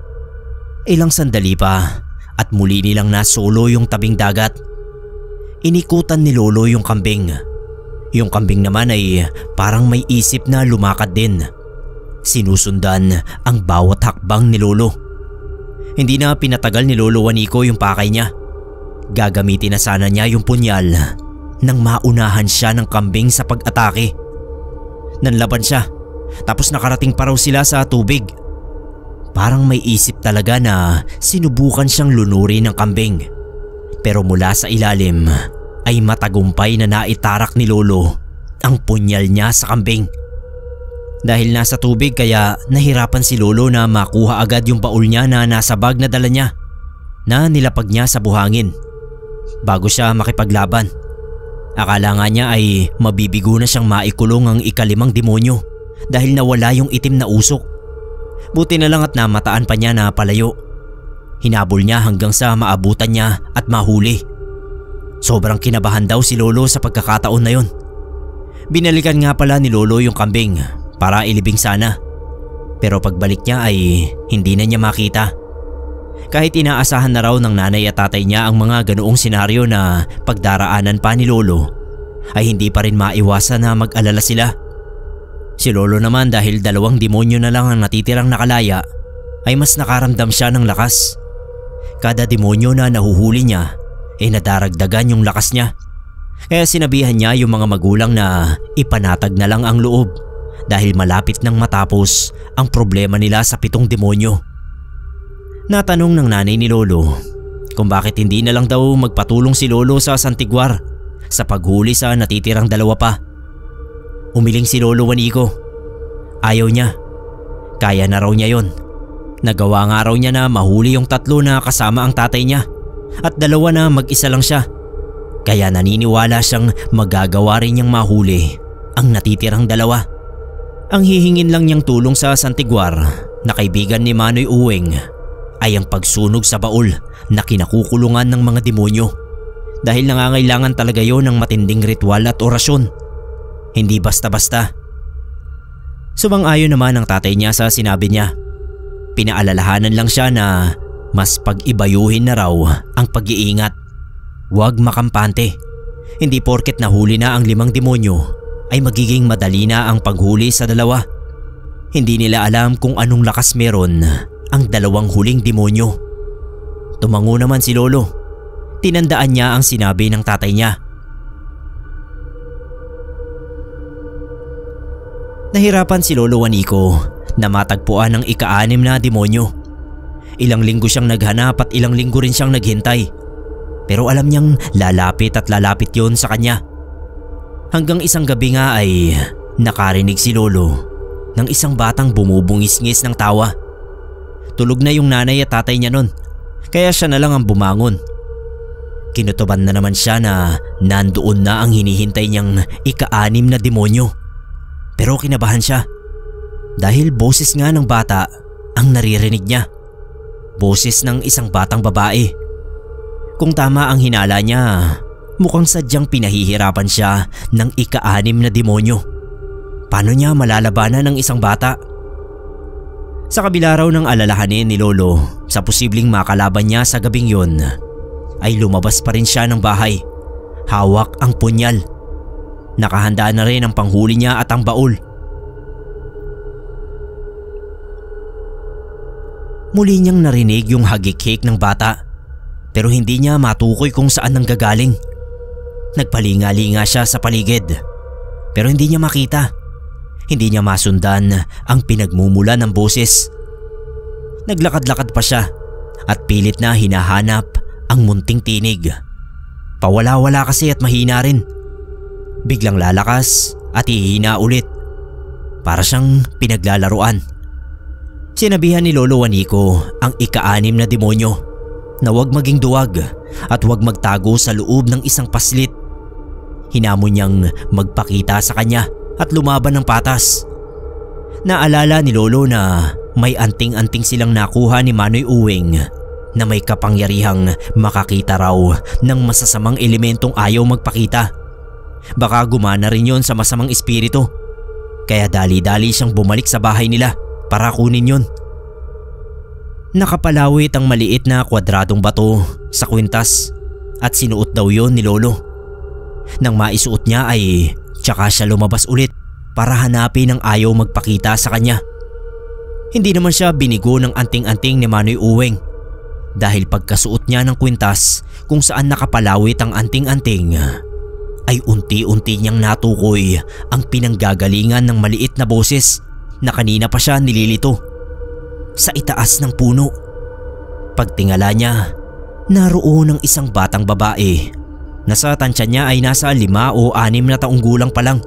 Ilang sandali pa at muli nilang nasolo yung tabing dagat. Inikutan ni Lolo yung kambing. Yung kambing naman ay parang may isip na lumakad din. Sinusundan ang bawat hakbang ni Lolo. Hindi na pinatagal ni Lolo Juanico yung pakay niya. Gagamitin na sana niya yung punyal nang maunahan siya ng kambing sa pag-atake. Nanlaban siya, tapos nakarating pa raw sila sa tubig. Parang may isip talaga na sinubukan siyang lunurin ng kambing. Pero mula sa ilalim ay matagumpay na naitarak ni Lolo ang punyal niya sa kambing. Dahil nasa tubig kaya nahirapan si Lolo na makuha agad yung baul niya na nasa bag na dala niya, na nilapag niya sa buhangin bago siya makipaglaban. Akala nga niya ay mabibigo na siyang maikulong ang ika-5 demonyo dahil nawala yung itim na usok. Buti na lang at namataan pa niya na palayo. Hinabol niya hanggang sa maabutan niya at mahuli. Sobrang kinabahan daw si Lolo sa pagkakataon na yon. Binalikan nga pala ni Lolo yung kambing para ilibing sana. Pero pagbalik niya ay hindi na niya makita. Kahit inaasahan na raw ng nanay at tatay niya ang mga ganoong senaryo na pagdaraanan pa ni Lolo, ay hindi pa rin maiwasan na mag-alala sila. Si Lolo naman dahil 2 demonyo na lang ang natitirang nakalaya, ay mas nakaramdam siya ng lakas. Kada demonyo na nahuhuli niya ay nadaragdagan yung lakas niya. Kaya sinabihan niya yung mga magulang na ipanatag na lang ang loob dahil malapit nang matapos ang problema nila sa 7 demonyo. Natanong ng nanay ni Lolo kung bakit hindi na lang daw magpatulong si Lolo sa Santiguar sa paghuli sa natitirang 2 pa. Umiling si Lolo Juanico. Ayaw niya. Kaya na raw niya yon. Nagawa nga raw niya na mahuli yung 3 na kasama ang tatay niya at 2 na mag-isa lang siya. Kaya naniniwala siyang magagawa rin niyang mahuli ang natitirang 2. Ang hihingin lang niyang tulong sa Santiguar na kaibigan ni Manoy Uweng ay ang pagsunog sa baul na kinakukulungan ng mga demonyo dahil nangangailangan talaga yon ng matinding ritual at orasyon. Hindi basta-basta. Sumang-ayon naman ang tatay niya sa sinabi niya. Pinaalalahanan lang siya na mas pag-ibayuhin na raw ang pag-iingat. Huwag makampante. Hindi porket nahuli na ang 5 demonyo ay magiging madali na ang paghuli sa 2. Hindi nila alam kung anong lakas meron ang 2 huling demonyo. Tumango naman si Lolo. Tinandaan niya ang sinabi ng tatay niya. Nahirapan si Lolo Juanico na matagpuan ang ika-6 na demonyo. Ilang linggo siyang naghanap at ilang linggo rin siyang naghintay. Pero alam niyang lalapit at lalapit yon sa kanya. Hanggang isang gabi nga ay nakarinig si Lolo ng isang batang bumubungis-ngis ng tawa. Tulog na yung nanay at tatay niya nun, kaya siya na lang ang bumangon. Kinutuban na naman siya na nandoon na ang hinihintay niyang ika-6 na demonyo. Pero kinabahan siya dahil boses nga ng bata ang naririnig niya. Boses ng isang batang babae. Kung tama ang hinala niya, mukhang sadyang pinahihirapan siya ng ika-6 na demonyo. Paano niya malalabanan ng isang bata? Sa kabila raw ng alalahanin ni Lolo sa posibleng makalaban niya sa gabing yun, ay lumabas pa rin siya ng bahay. Hawak ang punyal. Nakahanda na rin ang panghuli niya at ang baul. Muli niyang narinig yung hagik-hik ng bata, pero hindi niya matukoy kung saan nanggagaling. Nagpalinga-linga siya sa paligid, pero hindi niya makita. Hindi niya masundan ang pinagmumula ng boses. Naglakad-lakad pa siya at pilit na hinahanap ang munting tinig. Pawala-wala kasi at mahina rin. Biglang lalakas at hihina ulit. Para siyang pinaglalaruan. Sinabihan ni Lolo Juanico ang ika-6 na demonyo na huwag maging duwag at huwag magtago sa loob ng isang paslit. Hinamon niyang magpakita sa kanya at lumaban ng patas. Naalala ni Lolo na may anting-anting silang nakuha ni Manoy Uweng na may kapangyarihang makakita raw ng masasamang elementong ayaw magpakita. Baka gumana rin yon sa masamang espiritu. Kaya dali-dali siyang bumalik sa bahay nila para kunin yon. Nakapalawit ang maliit na kwadradong bato sa kwintas at sinuot daw yon ni Lolo. Nang maisuot niya ay tsaka siya lumabas ulit para hanapin ang ayaw magpakita sa kanya. Hindi naman siya binigo ng anting-anting ni Manoy Uweng dahil pagkasuot niya ng kwintas kung saan nakapalawit ang anting-anting ay unti-unti niyang natukoy ang pinanggagalingan ng maliit na boses na kanina pa siya nililito. Sa itaas ng puno. Pagtingala niya, naroon ang isang batang babae na sa tansya niya ay nasa 5 o 6 na taong gulang pa lang.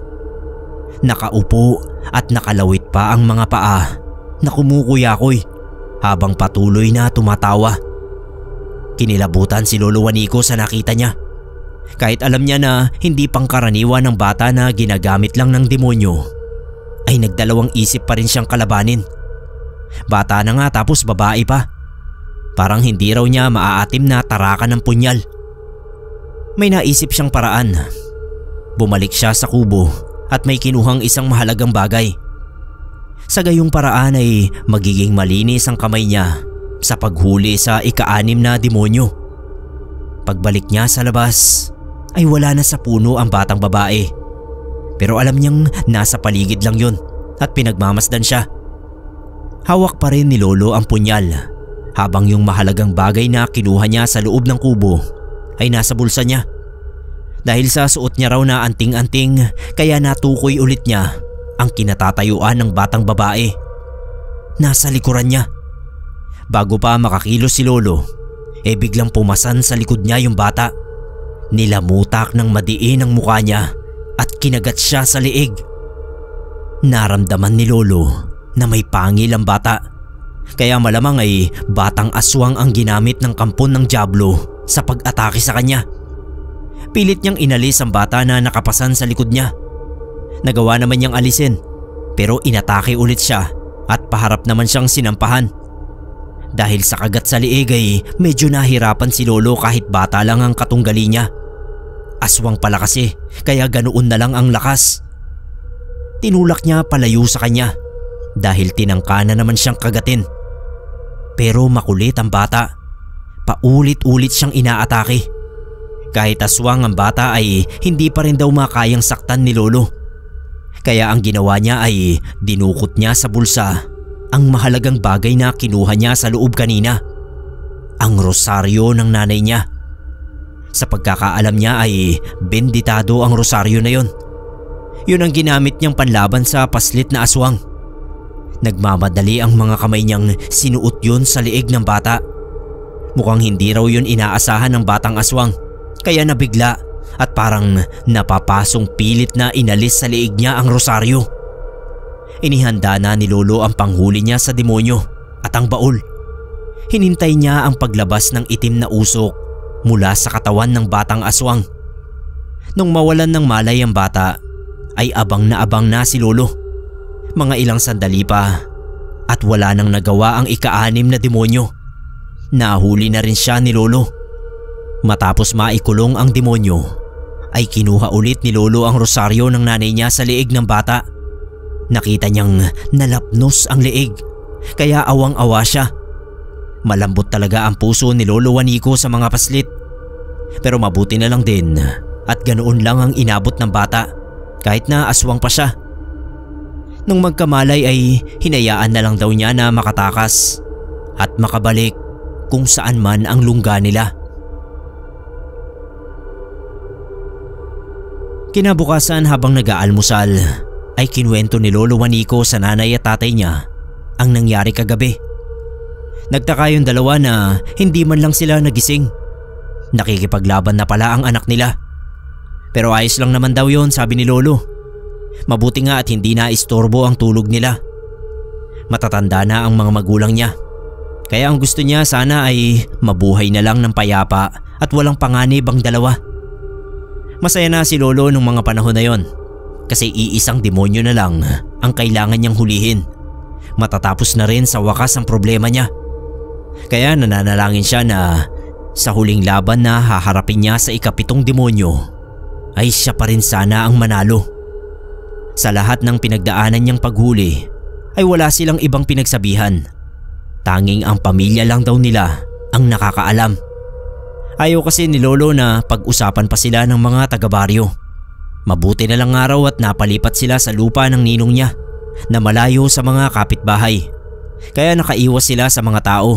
Nakaupo at nakalawit pa ang mga paa na kumukuyakoy habang patuloy na tumatawa. Kinilabutan si Lolo Juanico sa nakita niya. Kahit alam niya na hindi pangkaraniwan ng bata na ginagamit lang ng demonyo, ay nagdalawang isip pa rin siyang kalabanin. Bata na nga tapos babae pa. Parang hindi raw niya maaatim na tarakan ng punyal. May naisip siyang paraan. Bumalik siya sa kubo at may kinuhang isang mahalagang bagay. Sa gayong paraan ay magiging malinis ang kamay niya sa paghuli sa ika-6 na demonyo. Pagbalik niya sa labas ay wala na sa puno ang batang babae. Pero alam niyang nasa paligid lang yon at pinagmamasdan siya. Hawak pa rin ni Lolo ang punyal habang yung mahalagang bagay na kinuha niya sa loob ng kubo ay nasa bulsa niya. Dahil sa suot niya raw na anting-anting kaya natukoy ulit niya ang kinatatayuan ng batang babae. Nasa likuran niya. Bago pa makakilos si Lolo, biglang pumasan sa likod niya yung bata. Nilamutak ng madiin ang mukha niya at kinagat siya sa liig. Naramdaman ni Lolo na may pangil ang bata. Kaya malamang ay batang aswang ang ginamit ng kampon ng Diablo sa pag-atake sa kanya. Pilit niyang inalis ang bata na nakapasan sa likod niya. Nagawa naman niyang alisin pero inatake ulit siya at paharap naman siyang sinampahan. Dahil sa kagat sa liig ay medyo nahirapan si Lolo kahit bata lang ang katunggali niya. Aswang pala kasi kaya ganoon na lang ang lakas. Tinulak niya palayo sa kanya dahil tinangka na naman siyang kagatin. Pero makulit ang bata. Paulit-ulit siyang inaatake. Kahit aswang ang bata ay hindi pa rin daw makayang saktan ni Lolo. Kaya ang ginawa niya ay dinukot niya sa bulsa ang mahalagang bagay na kinuha niya sa loob kanina. Ang rosaryo ng nanay niya. Sa pagkakaalam niya ay benditado ang rosaryo na yon. Yun ang ginamit niyang panlaban sa paslit na aswang. Nagmamadali ang mga kamay niyang sinuot yun sa liig ng bata. Mukhang hindi raw yun inaasahan ng batang aswang kaya nabigla at parang napapasong pilit na inalis sa liig niya ang rosaryo. Inihanda na ni Lolo ang panghuli niya sa demonyo at ang baul. Hinintay niya ang paglabas ng itim na usok mula sa katawan ng batang aswang. Nung mawalan ng malay ang bata ay abang na si Lolo. Mga ilang sandali pa at wala nang nagawa ang ika-6 na demonyo. Nahuli na rin siya ni Lolo. Matapos maikulong ang demonyo ay kinuha ulit ni Lolo ang rosaryo ng nanay niya sa liig ng bata. Nakita niyang nalapnos ang liig kaya awang-awa siya. Malambot talaga ang puso ni Lolo Juanico sa mga paslit. Pero mabuti na lang din at ganoon lang ang inabot ng bata kahit na aswang pa siya. Nung magkamalay ay hinayaan na lang daw niya na makatakas at makabalik kung saan man ang lungga nila. Kinabukasan habang nag-aalmusal ay kinuwento ni Lolo Juanico sa nanay at tatay niya ang nangyari kagabi. Nagtaka yung dalawa na hindi man lang sila nagising. Nakikipaglaban na pala ang anak nila. Pero ayos lang naman daw yon, sabi ni Lolo. Mabuti nga at hindi na istorbo ang tulog nila. Matatanda na ang mga magulang niya. Kaya ang gusto niya sana ay mabuhay na lang ng payapa at walang panganib ang dalawa. Masaya na si Lolo nung mga panahon na yon kasi iisang demonyo na lang ang kailangan niyang hulihin. Matatapos na rin sa wakas ang problema niya. Kaya nananalangin siya na sa huling laban na haharapin niya sa ika-7 demonyo ay siya pa rin sana ang manalo. Sa lahat ng pinagdaanan niyang paghuli ay wala silang ibang pinagsabihan. Tanging ang pamilya lang daw nila ang nakakaalam. Ayaw kasi ni Lolo na pag-usapan pa sila ng mga taga-baryo. Mabuti na lang araw at napalipat sila sa lupa ng ninong niya na malayo sa mga kapitbahay. Kaya nakaiwas sila sa mga tao.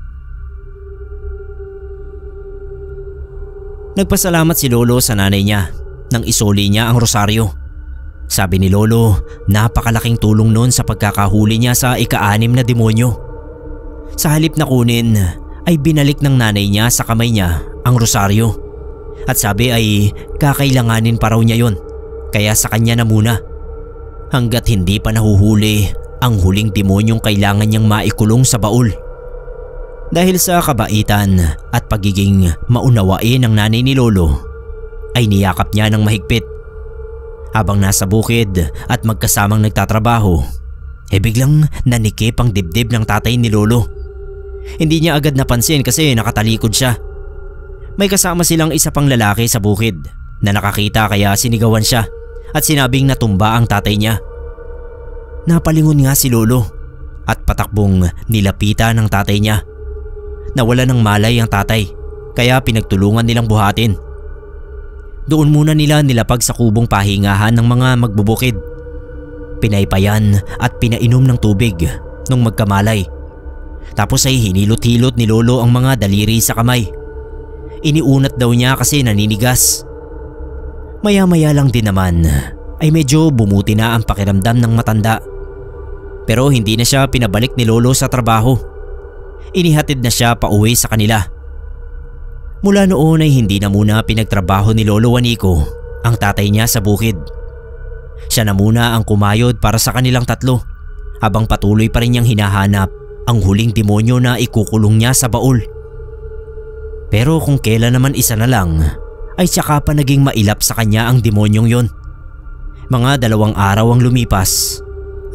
Nagpasalamat si Lolo sa nanay niya nang isoli niya ang rosaryo. Sabi ni Lolo, napakalaking tulong noon sa pagkakahuli niya sa ika-6 na demonyo. Sa halip na kunin ay binalik ng nanay niya sa kamay niya ang rosaryo. At sabi ay kakailanganin pa raw niya yon, kaya sa kanya na muna. Hanggat hindi pa nahuhuli ang huling demonyong kailangan niyang maikulong sa baul. Dahil sa kabaitan at pagiging maunawain ng nanay ni Lolo ay niyakap niya ng mahigpit. Habang nasa bukid at magkasamang nagtatrabaho biglang nanikip ang dibdib ng tatay ni Lolo. Hindi niya agad napansin kasi nakatalikod siya. May kasama silang isa pang lalaki sa bukid na nakakita kaya sinigawan siya at sinabing natumba ang tatay niya. Napalingon nga si Lolo at patakbong nilapitan ng tatay niya. Nawala ng malay ang tatay kaya pinagtulungan nilang buhatin. Doon muna nila nilapag sa kubong pahingahan ng mga magbubukid. Pinaypayan at pinainom ng tubig nung magkamalay. Tapos ay hinilot-hilot ni Lolo ang mga daliri sa kamay. Iniunat daw niya kasi naninigas. Maya-maya lang din naman ay medyo bumuti na ang pakiramdam ng matanda. Pero hindi na siya pinabalik ni Lolo sa trabaho. Inihatid na siya pauwi sa kanila. Mula noon ay hindi na muna pinagtrabaho ni Lolo Juanico ang tatay niya sa bukid. Siya na muna ang kumayod para sa kanilang tatlo habang patuloy pa rin niyang hinahanap ang huling demonyo na ikukulong niya sa baul. Pero kung kailan naman isa na lang ay saka pa naging mailap sa kanya ang demonyong yon. Mga 2 araw ang lumipas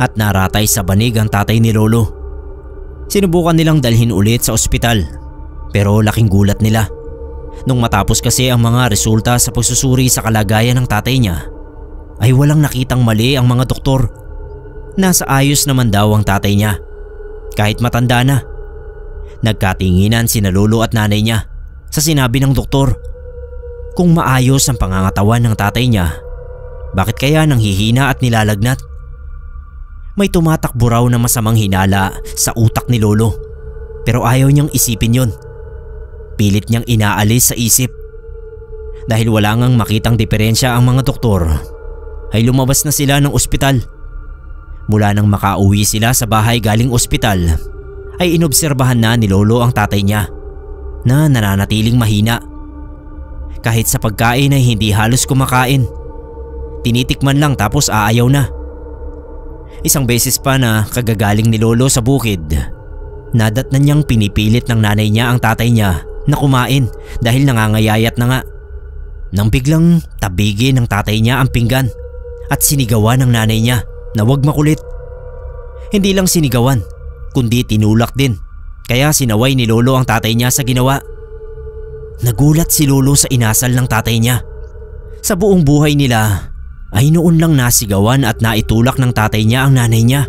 at naratay sa banig ang tatay ni Lolo. Sinubukan nilang dalhin ulit sa ospital pero laking gulat nila. Nung matapos kasi ang mga resulta sa pagsusuri sa kalagayan ng tatay niya ay walang nakitang mali ang mga doktor. Nasa ayos naman daw ang tatay niya kahit matanda na. Nagkatinginan sina Lolo at nanay niya sa sinabi ng doktor. Kung maayos ang pangangatawan ng tatay niya, bakit kaya nanghihina at nilalagnat? May tumatakbo raw na masamang hinala sa utak ni Lolo pero ayaw niyang isipin yon. Pilit niyang inaalis sa isip. Dahil wala ngang makitang diferensya ang mga doktor ay lumabas na sila ng ospital. Mula nang makauwi sila sa bahay galing ospital ay inobserbahan na ni Lolo ang tatay niya na nananatiling mahina. Kahit sa pagkain ay hindi halos kumakain. Tinitikman lang tapos aayaw na. Isang beses pa na kagagaling ni Lolo sa bukid, nadatnan niyang pinipilit ng nanay niya ang tatay niya na kumain dahil nangangayayat na nga. Nang biglang tabigin ng tatay niya ang pinggan at sinigawan ng nanay niya na huwag makulit. Hindi lang sinigawan kundi tinulak din, kaya sinaway ni Lolo ang tatay niya sa ginawa. Nagulat si Lolo sa inasal ng tatay niya. Sa buong buhay nila ay noon lang nasigawan at naitulak ng tatay niya ang nanay niya.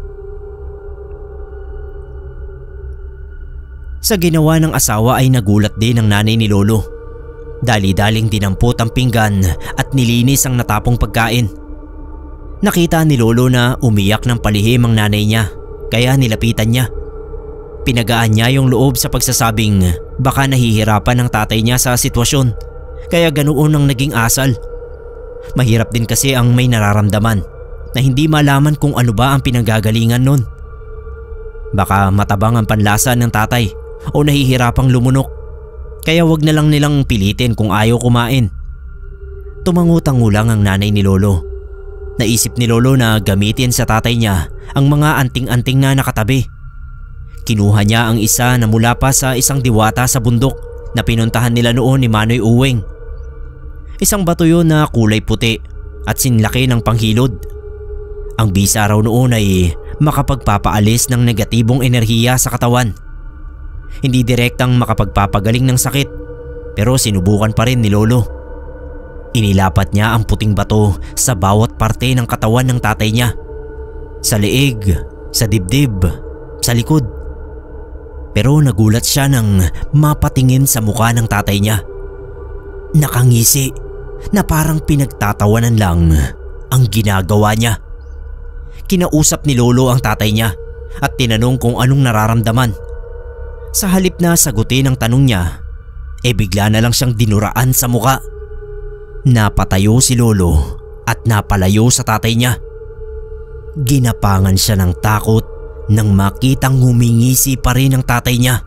Sa ginawa ng asawa ay nagulat din ang nanay ni Lolo. Dali-daling dinampot ang pinggan at nilinis ang natapong pagkain. Nakita ni Lolo na umiyak ng palihim ang nanay niya kaya nilapitan niya. Pinagaan niya yung loob sa pagsasabing baka nahihirapan ang tatay niya sa sitwasyon kaya ganoon ang naging asal. Mahirap din kasi ang may nararamdaman na hindi malaman kung ano ba ang pinanggagalingan nun. Baka matabang ang panlasa ng tatay o nahihirapang lumunok kaya wag na lang nilang pilitin kung ayaw kumain. Tumangutango lang ang nanay ni Lolo. Naisip ni Lolo na gamitin sa tatay niya ang mga anting-anting na nakatabi. Kinuha niya ang isa na mula pa sa isang diwata sa bundok na pinuntahan nila noon ni Manoy Uweng. Isang bato yun na kulay puti at sinlaki ng panghilod. Ang bisa raw noon ay makapagpapaalis ng negatibong enerhiya sa katawan. Hindi direktang makapagpapagaling ng sakit pero sinubukan pa rin ni Lolo. Inilapat niya ang puting bato sa bawat parte ng katawan ng tatay niya. Sa leeg, sa dibdib, sa likod. Pero nagulat siya nang mapatingin sa mukha ng tatay niya. Nakangisi na parang pinagtatawanan lang ang ginagawa niya. Kinausap ni Lolo ang tatay niya at tinanong kung anong nararamdaman. Sa halip na sagutin ang tanong niya, bigla na lang siyang dinuraan sa mukha. Napatayo si Lolo at napalayo sa tatay niya. Ginapangan siya ng takot nang makitang humingisi pa rin ang tatay niya.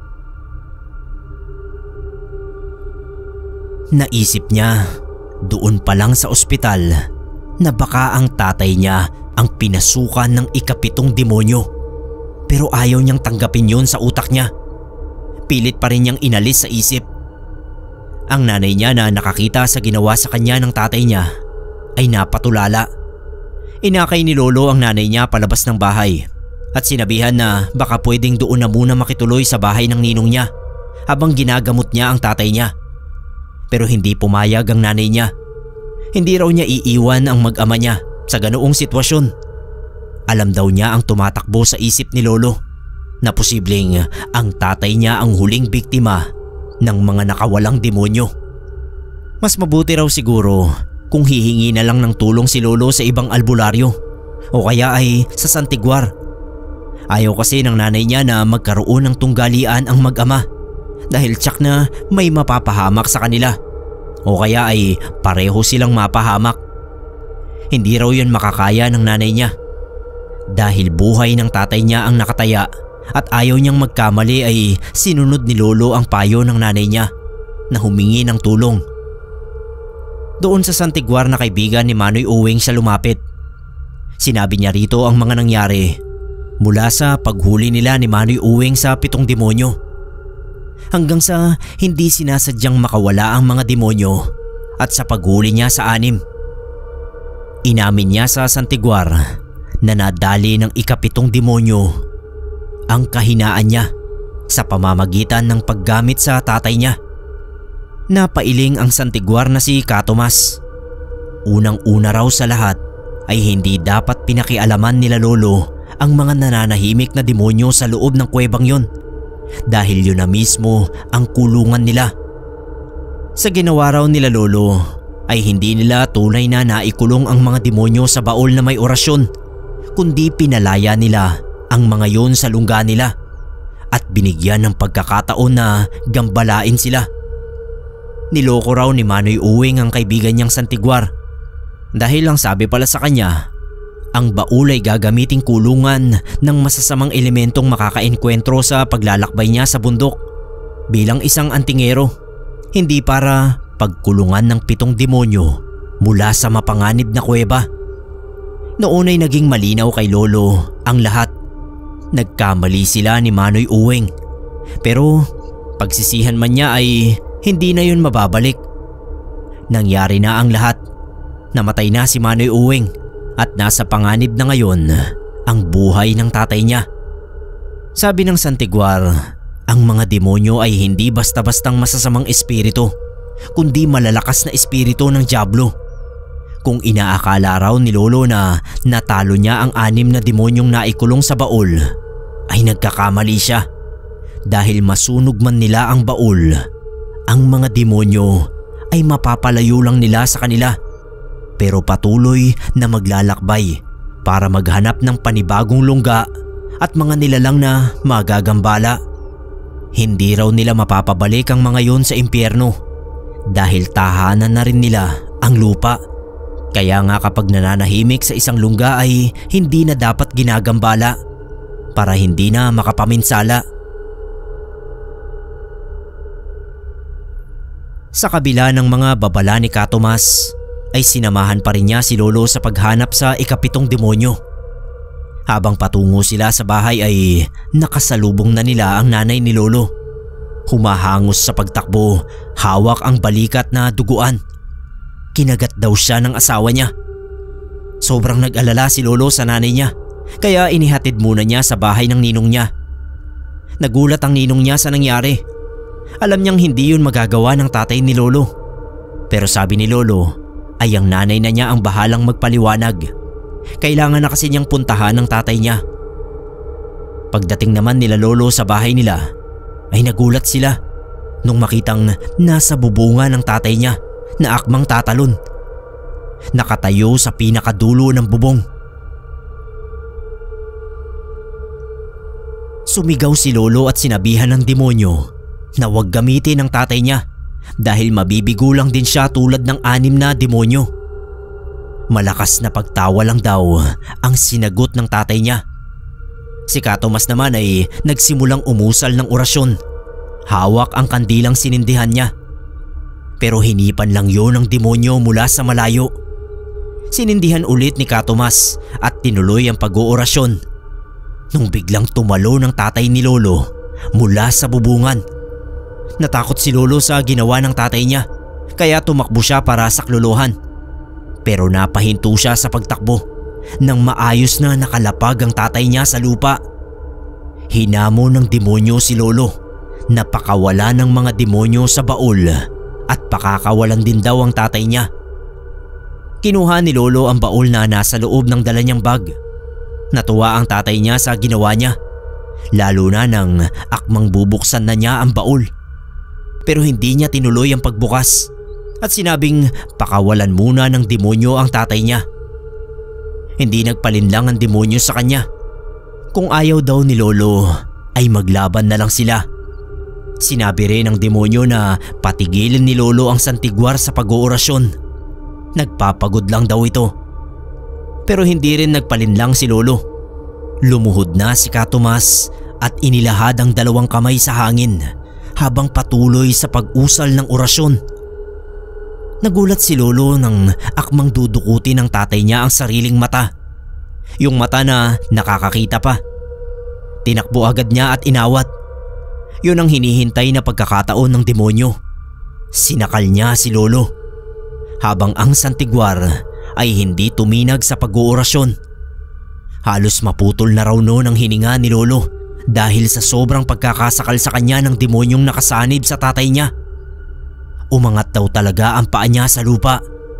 Naisip niya doon pa lang sa ospital na baka ang tatay niya ang pinasukan ng ika-7 demonyo. Pero ayaw niyang tanggapin yun sa utak niya. Pilit pa rin niyang inalis sa isip. Ang nanay niya na nakakita sa ginawa sa kanya ng tatay niya ay napatulala. Inakay ni Lolo ang nanay niya palabas ng bahay at sinabihan na baka pwedeng doon na muna makituloy sa bahay ng ninong niya habang ginagamot niya ang tatay niya. Pero hindi pumayag ang nanay niya. Hindi raw niya iiwan ang mag-ama niya sa ganoong sitwasyon. Alam daw niya ang tumatakbo sa isip ni Lolo na posibleng ang tatay niya ang huling biktima ng mga nakawalang demonyo. Mas mabuti raw siguro kung hihingi na lang ng tulong si Lolo sa ibang albularyo o kaya ay sa Santiguar. Ayaw kasi ng nanay niya na magkaroon ng tunggalian ang mag-ama dahil tsak na may mapapahamak sa kanila o kaya ay pareho silang mapahamak. Hindi raw yun makakaya ng nanay niya dahil buhay ng tatay niya ang nakataya at ayaw niyang magkamali ay sinunod ni Lolo ang payo ng nanay niya na humingi ng tulong. Doon sa Santiguar na kaibigan ni Manoy Uweng siya lumapit. Sinabi niya rito ang mga nangyari mula sa paghuli nila ni Manoy Uweng sa 7 demonyo hanggang sa hindi sinasadyang makawala ang mga demonyo at sa paghuli niya sa 6. Inamin niya sa Santiguar na nadali ng ikapitong demonyo ang kahinaan niya sa pamamagitan ng paggamit sa tatay niya. Napailing ang Santiguar na si Katomas. Unang-una raw sa lahat ay hindi dapat pinakialaman nila lolo ang mga nananahimik na demonyo sa loob ng kuwebang yon dahil yun na mismo ang kulungan nila. Sa ginawa raw nila lolo ay hindi nila tunay na naikulong ang mga demonyo sa baol na may orasyon, kundi pinalaya nila ang mga yon sa lungga nila at binigyan ng pagkakataon na gambalain sila. Niloko raw ni Manoy Uwing ang kaibigan niyang Santiguar dahil lang sabi pala sa kanya, ang baul ay gagamiting kulungan ng masasamang elementong makakaenkwentro sa paglalakbay niya sa bundok bilang isang antingero, hindi para pagkulungan ng 7 demonyo mula sa mapanganib na kuweba. Noon ay naging malinaw kay lolo ang lahat. Nagkamali sila ni Manoy Uwing, pero pagsisihan man niya ay hindi na yun mababalik. Nangyari na ang lahat. Namatay na si Manoy Uwing at nasa panganib na ngayon ang buhay ng tatay niya. Sabi ng Santiguar, ang mga demonyo ay hindi basta-bastang masasamang espiritu, kundi malalakas na espiritu ng dyablo. Kung inaakala raw ni lolo na natalo niya ang 6 na demonyong naikulong sa baul, ay nagkakamali siya. Dahil masunog man nila ang baul, ang mga demonyo ay mapapalayo lang nila sa kanila, pero patuloy na maglalakbay para maghanap ng panibagong lungga at mga nilalang na magagambala. Hindi raw nila mapapabalik ang mga yon sa impyerno dahil tahanan na rin nila ang lupa. Kaya nga kapag nananahimik sa isang lungga ay hindi na dapat ginagambala para hindi na makapaminsala. Sa kabila ng mga babala ni Katomas ay sinamahan pa rin niya si lolo sa paghanap sa ika-7 demonyo. Habang patungo sila sa bahay ay nakasalubong na nila ang nanay ni lolo. Humahangos sa pagtakbo, hawak ang balikat na duguan. Kinagat daw siya ng asawa niya. Sobrang nag-alala si lolo sa nanay niya, kaya inihatid muna niya sa bahay ng ninong niya. Nagulat ang ninong niya sa nangyari. Alam niyang hindi yun magagawa ng tatay ni lolo. Pero sabi ni lolo ay ang nanay na niya ang bahalang magpaliwanag. Kailangan na kasi niyang puntahan ng tatay niya. Pagdating naman nila lolo sa bahay nila ay nagulat sila nung makitang nasa bubunga ng tatay niya na akmang tatalon. Nakatayo sa pinakadulo ng bubong. Sumigaw si lolo at sinabihan ng demonyo na huwag gamitin ang tatay niya dahil mabibigo lang din siya tulad ng 6 na demonyo. Malakas na pagtawa lang daw ang sinagot ng tatay niya. Si Katomas naman ay nagsimulang umusal ng orasyon. Hawak ang kandilang sinindihan niya. Pero hinipan lang yon ng demonyo mula sa malayo. Sinindihan ulit ni Katomas at tinuloy ang pag-oorasyon. Nung biglang tumalo ng tatay ni lolo mula sa bubungan. Natakot si lolo sa ginawa ng tatay niya, kaya tumakbo siya para saklolohan. Pero napahinto siya sa pagtakbo nang maayos na nakalapag ang tatay niya sa lupa. Hinamon ng demonyo si lolo. Napakawala ng mga demonyo sa baul at pakakawalan din daw ang tatay niya. Kinuha ni lolo ang baul na nasa loob ng dala niyang bag. Natuwa ang tatay niya sa ginawa niya, lalo na nang akmang bubuksan na niya ang baul. Pero hindi niya tinuloy ang pagbukas at sinabing pakawalan muna ng demonyo ang tatay niya. Hindi nagpalinlang ang demonyo sa kanya. Kung ayaw daw ni lolo ay maglaban na lang sila. Sinabi rin ng demonyo na patigilin ni lolo ang Santiguar sa pag-oorasyon. Nagpapagod lang daw ito. Pero hindi rin nagpalinlang si lolo. Lumuhod na si Katomas at inilahad ang 2 kamay sa hangin habang patuloy sa pag-usal ng orasyon. Nagulat si lolo nang akmang dudukutin ng tatay niya ang sariling mata. Yung mata na nakakakita pa. Tinakbo agad niya at inawat. Yun ang hinihintay na pagkakataon ng demonyo. Sinakal niya si lolo. Habang ang Santiguar ay hindi tuminag sa pag-oorasyon. Halos maputol na raw noon ang hininga ni Lolo dahil sa sobrang pagkakasakal sa kanya ng demonyong nakasanib sa tatay niya. Umangat daw talaga ang paa niya sa lupa.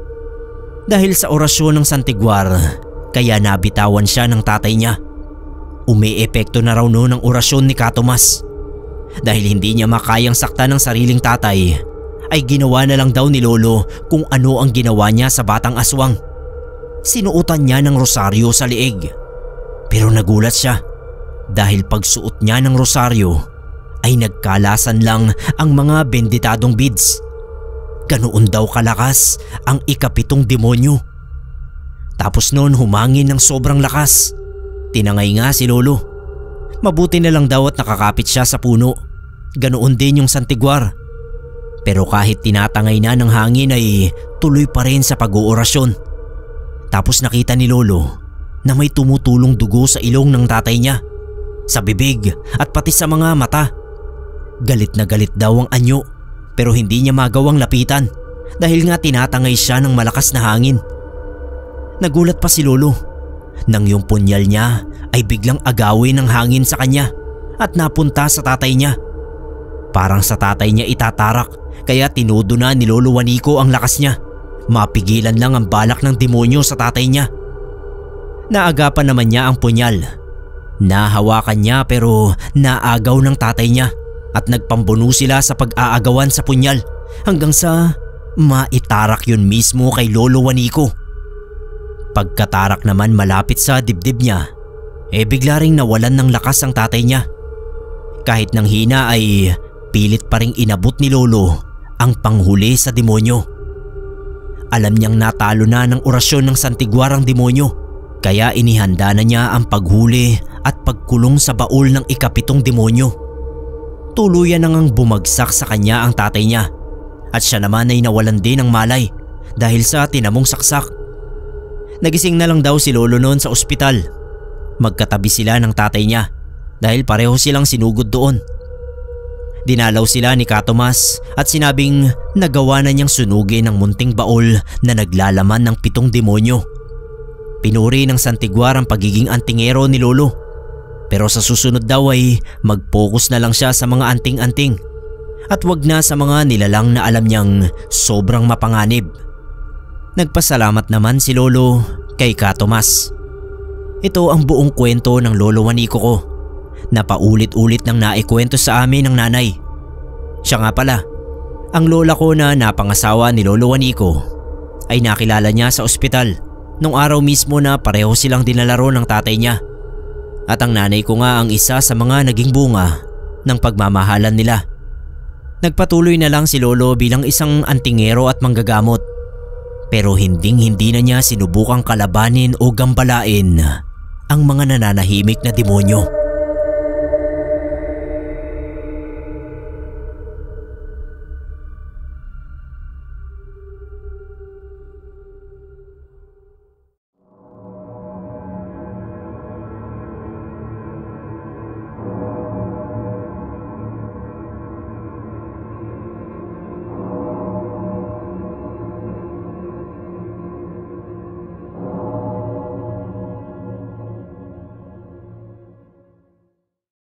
Dahil sa orasyon ng Santiguar, kaya nabitawan siya ng tatay niya. Umiepekto na raw noon ang orasyon ni Katomas. Dahil hindi niya makayang sakta ng sariling tatay, ay ginawa na lang daw ni Lolo kung ano ang ginawa niya sa batang aswang. Sinuotan niya ng rosaryo sa liig. Pero nagulat siya dahil pagsuot niya ng rosaryo ay nagkalasan lang ang mga benditadong beads. Ganoon daw kalakas ang ika-7 demonyo. Tapos noon humangin ng sobrang lakas. Tinangay nga si Lolo. Mabuti na lang daw at nakakapit siya sa puno. Ganoon din yung Santiguar. Pero kahit tinatangay na ng hangin ay tuloy pa rin sa pag-oorasyon. Tapos nakita ni Lolo na may tumutulong dugo sa ilong ng tatay niya, sa bibig at pati sa mga mata. Galit na galit daw ang anyo pero hindi niya magawang lapitan dahil nga tinatangay siya ng malakas na hangin. Nagulat pa si Lolo nang yung punyal niya ay biglang agawin ng hangin sa kanya at napunta sa tatay niya. Parang sa tatay niya itatarak kaya tinudo na ni Lolo Juanico ang lakas niya. Mapigilan lang ang balak ng demonyo sa tatay niya. Naagapan naman niya ang punyal. Nahawakan niya pero naagaw ng tatay niya at nagpambuno sila sa pag-aagawan sa punyal hanggang sa maitarak yun mismo kay Lolo Juanico. Pagkatarak naman malapit sa dibdib niya, bigla ring nawalan ng lakas ang tatay niya. Kahit nang hina ay pilit pa ring inabot ni Lolo ang panghuli sa demonyo. Alam niyang natalo na ng orasyon ng Santiguar ang demonyo. Kaya inihanda na niya ang paghuli at pagkulong sa baul ng ika-7 demonyo. Tuluyan nang bumagsak sa kanya ang tatay niya at siya naman ay nawalan din ng malay dahil sa tinamong saksak. Nagising na lang daw si Lolo noon sa ospital. Magkatabi sila ng tatay niya dahil pareho silang sinugod doon. Dinalaw sila ni Katomas at sinabing nagawa na niyang sunugin ang munting baul na naglalaman ng 7 demonyo. Pinuri ng Santiguar ang pagiging antingero ni Lolo. Pero sa susunod daw ay mag-focus na lang siya sa mga anting-anting at wag na sa mga nilalang na alam niyang sobrang mapanganib. Nagpasalamat naman si Lolo kay Katomas. Ito ang buong kwento ng Lolo Juanico ko na paulit-ulit nang naikwento sa amin ng nanay. Siya nga pala, ang lola ko na napangasawa ni Lolo Juanico ay nakilala niya sa ospital nung araw mismo na pareho silang dinalaro ng tatay niya. At ang nanay ko nga ang isa sa mga naging bunga ng pagmamahalan nila. Nagpatuloy na lang si Lolo bilang isang antingero at manggagamot. Pero hindi na niya sinubukang kalabanin o gambalain ang mga nananahimik na demonyo.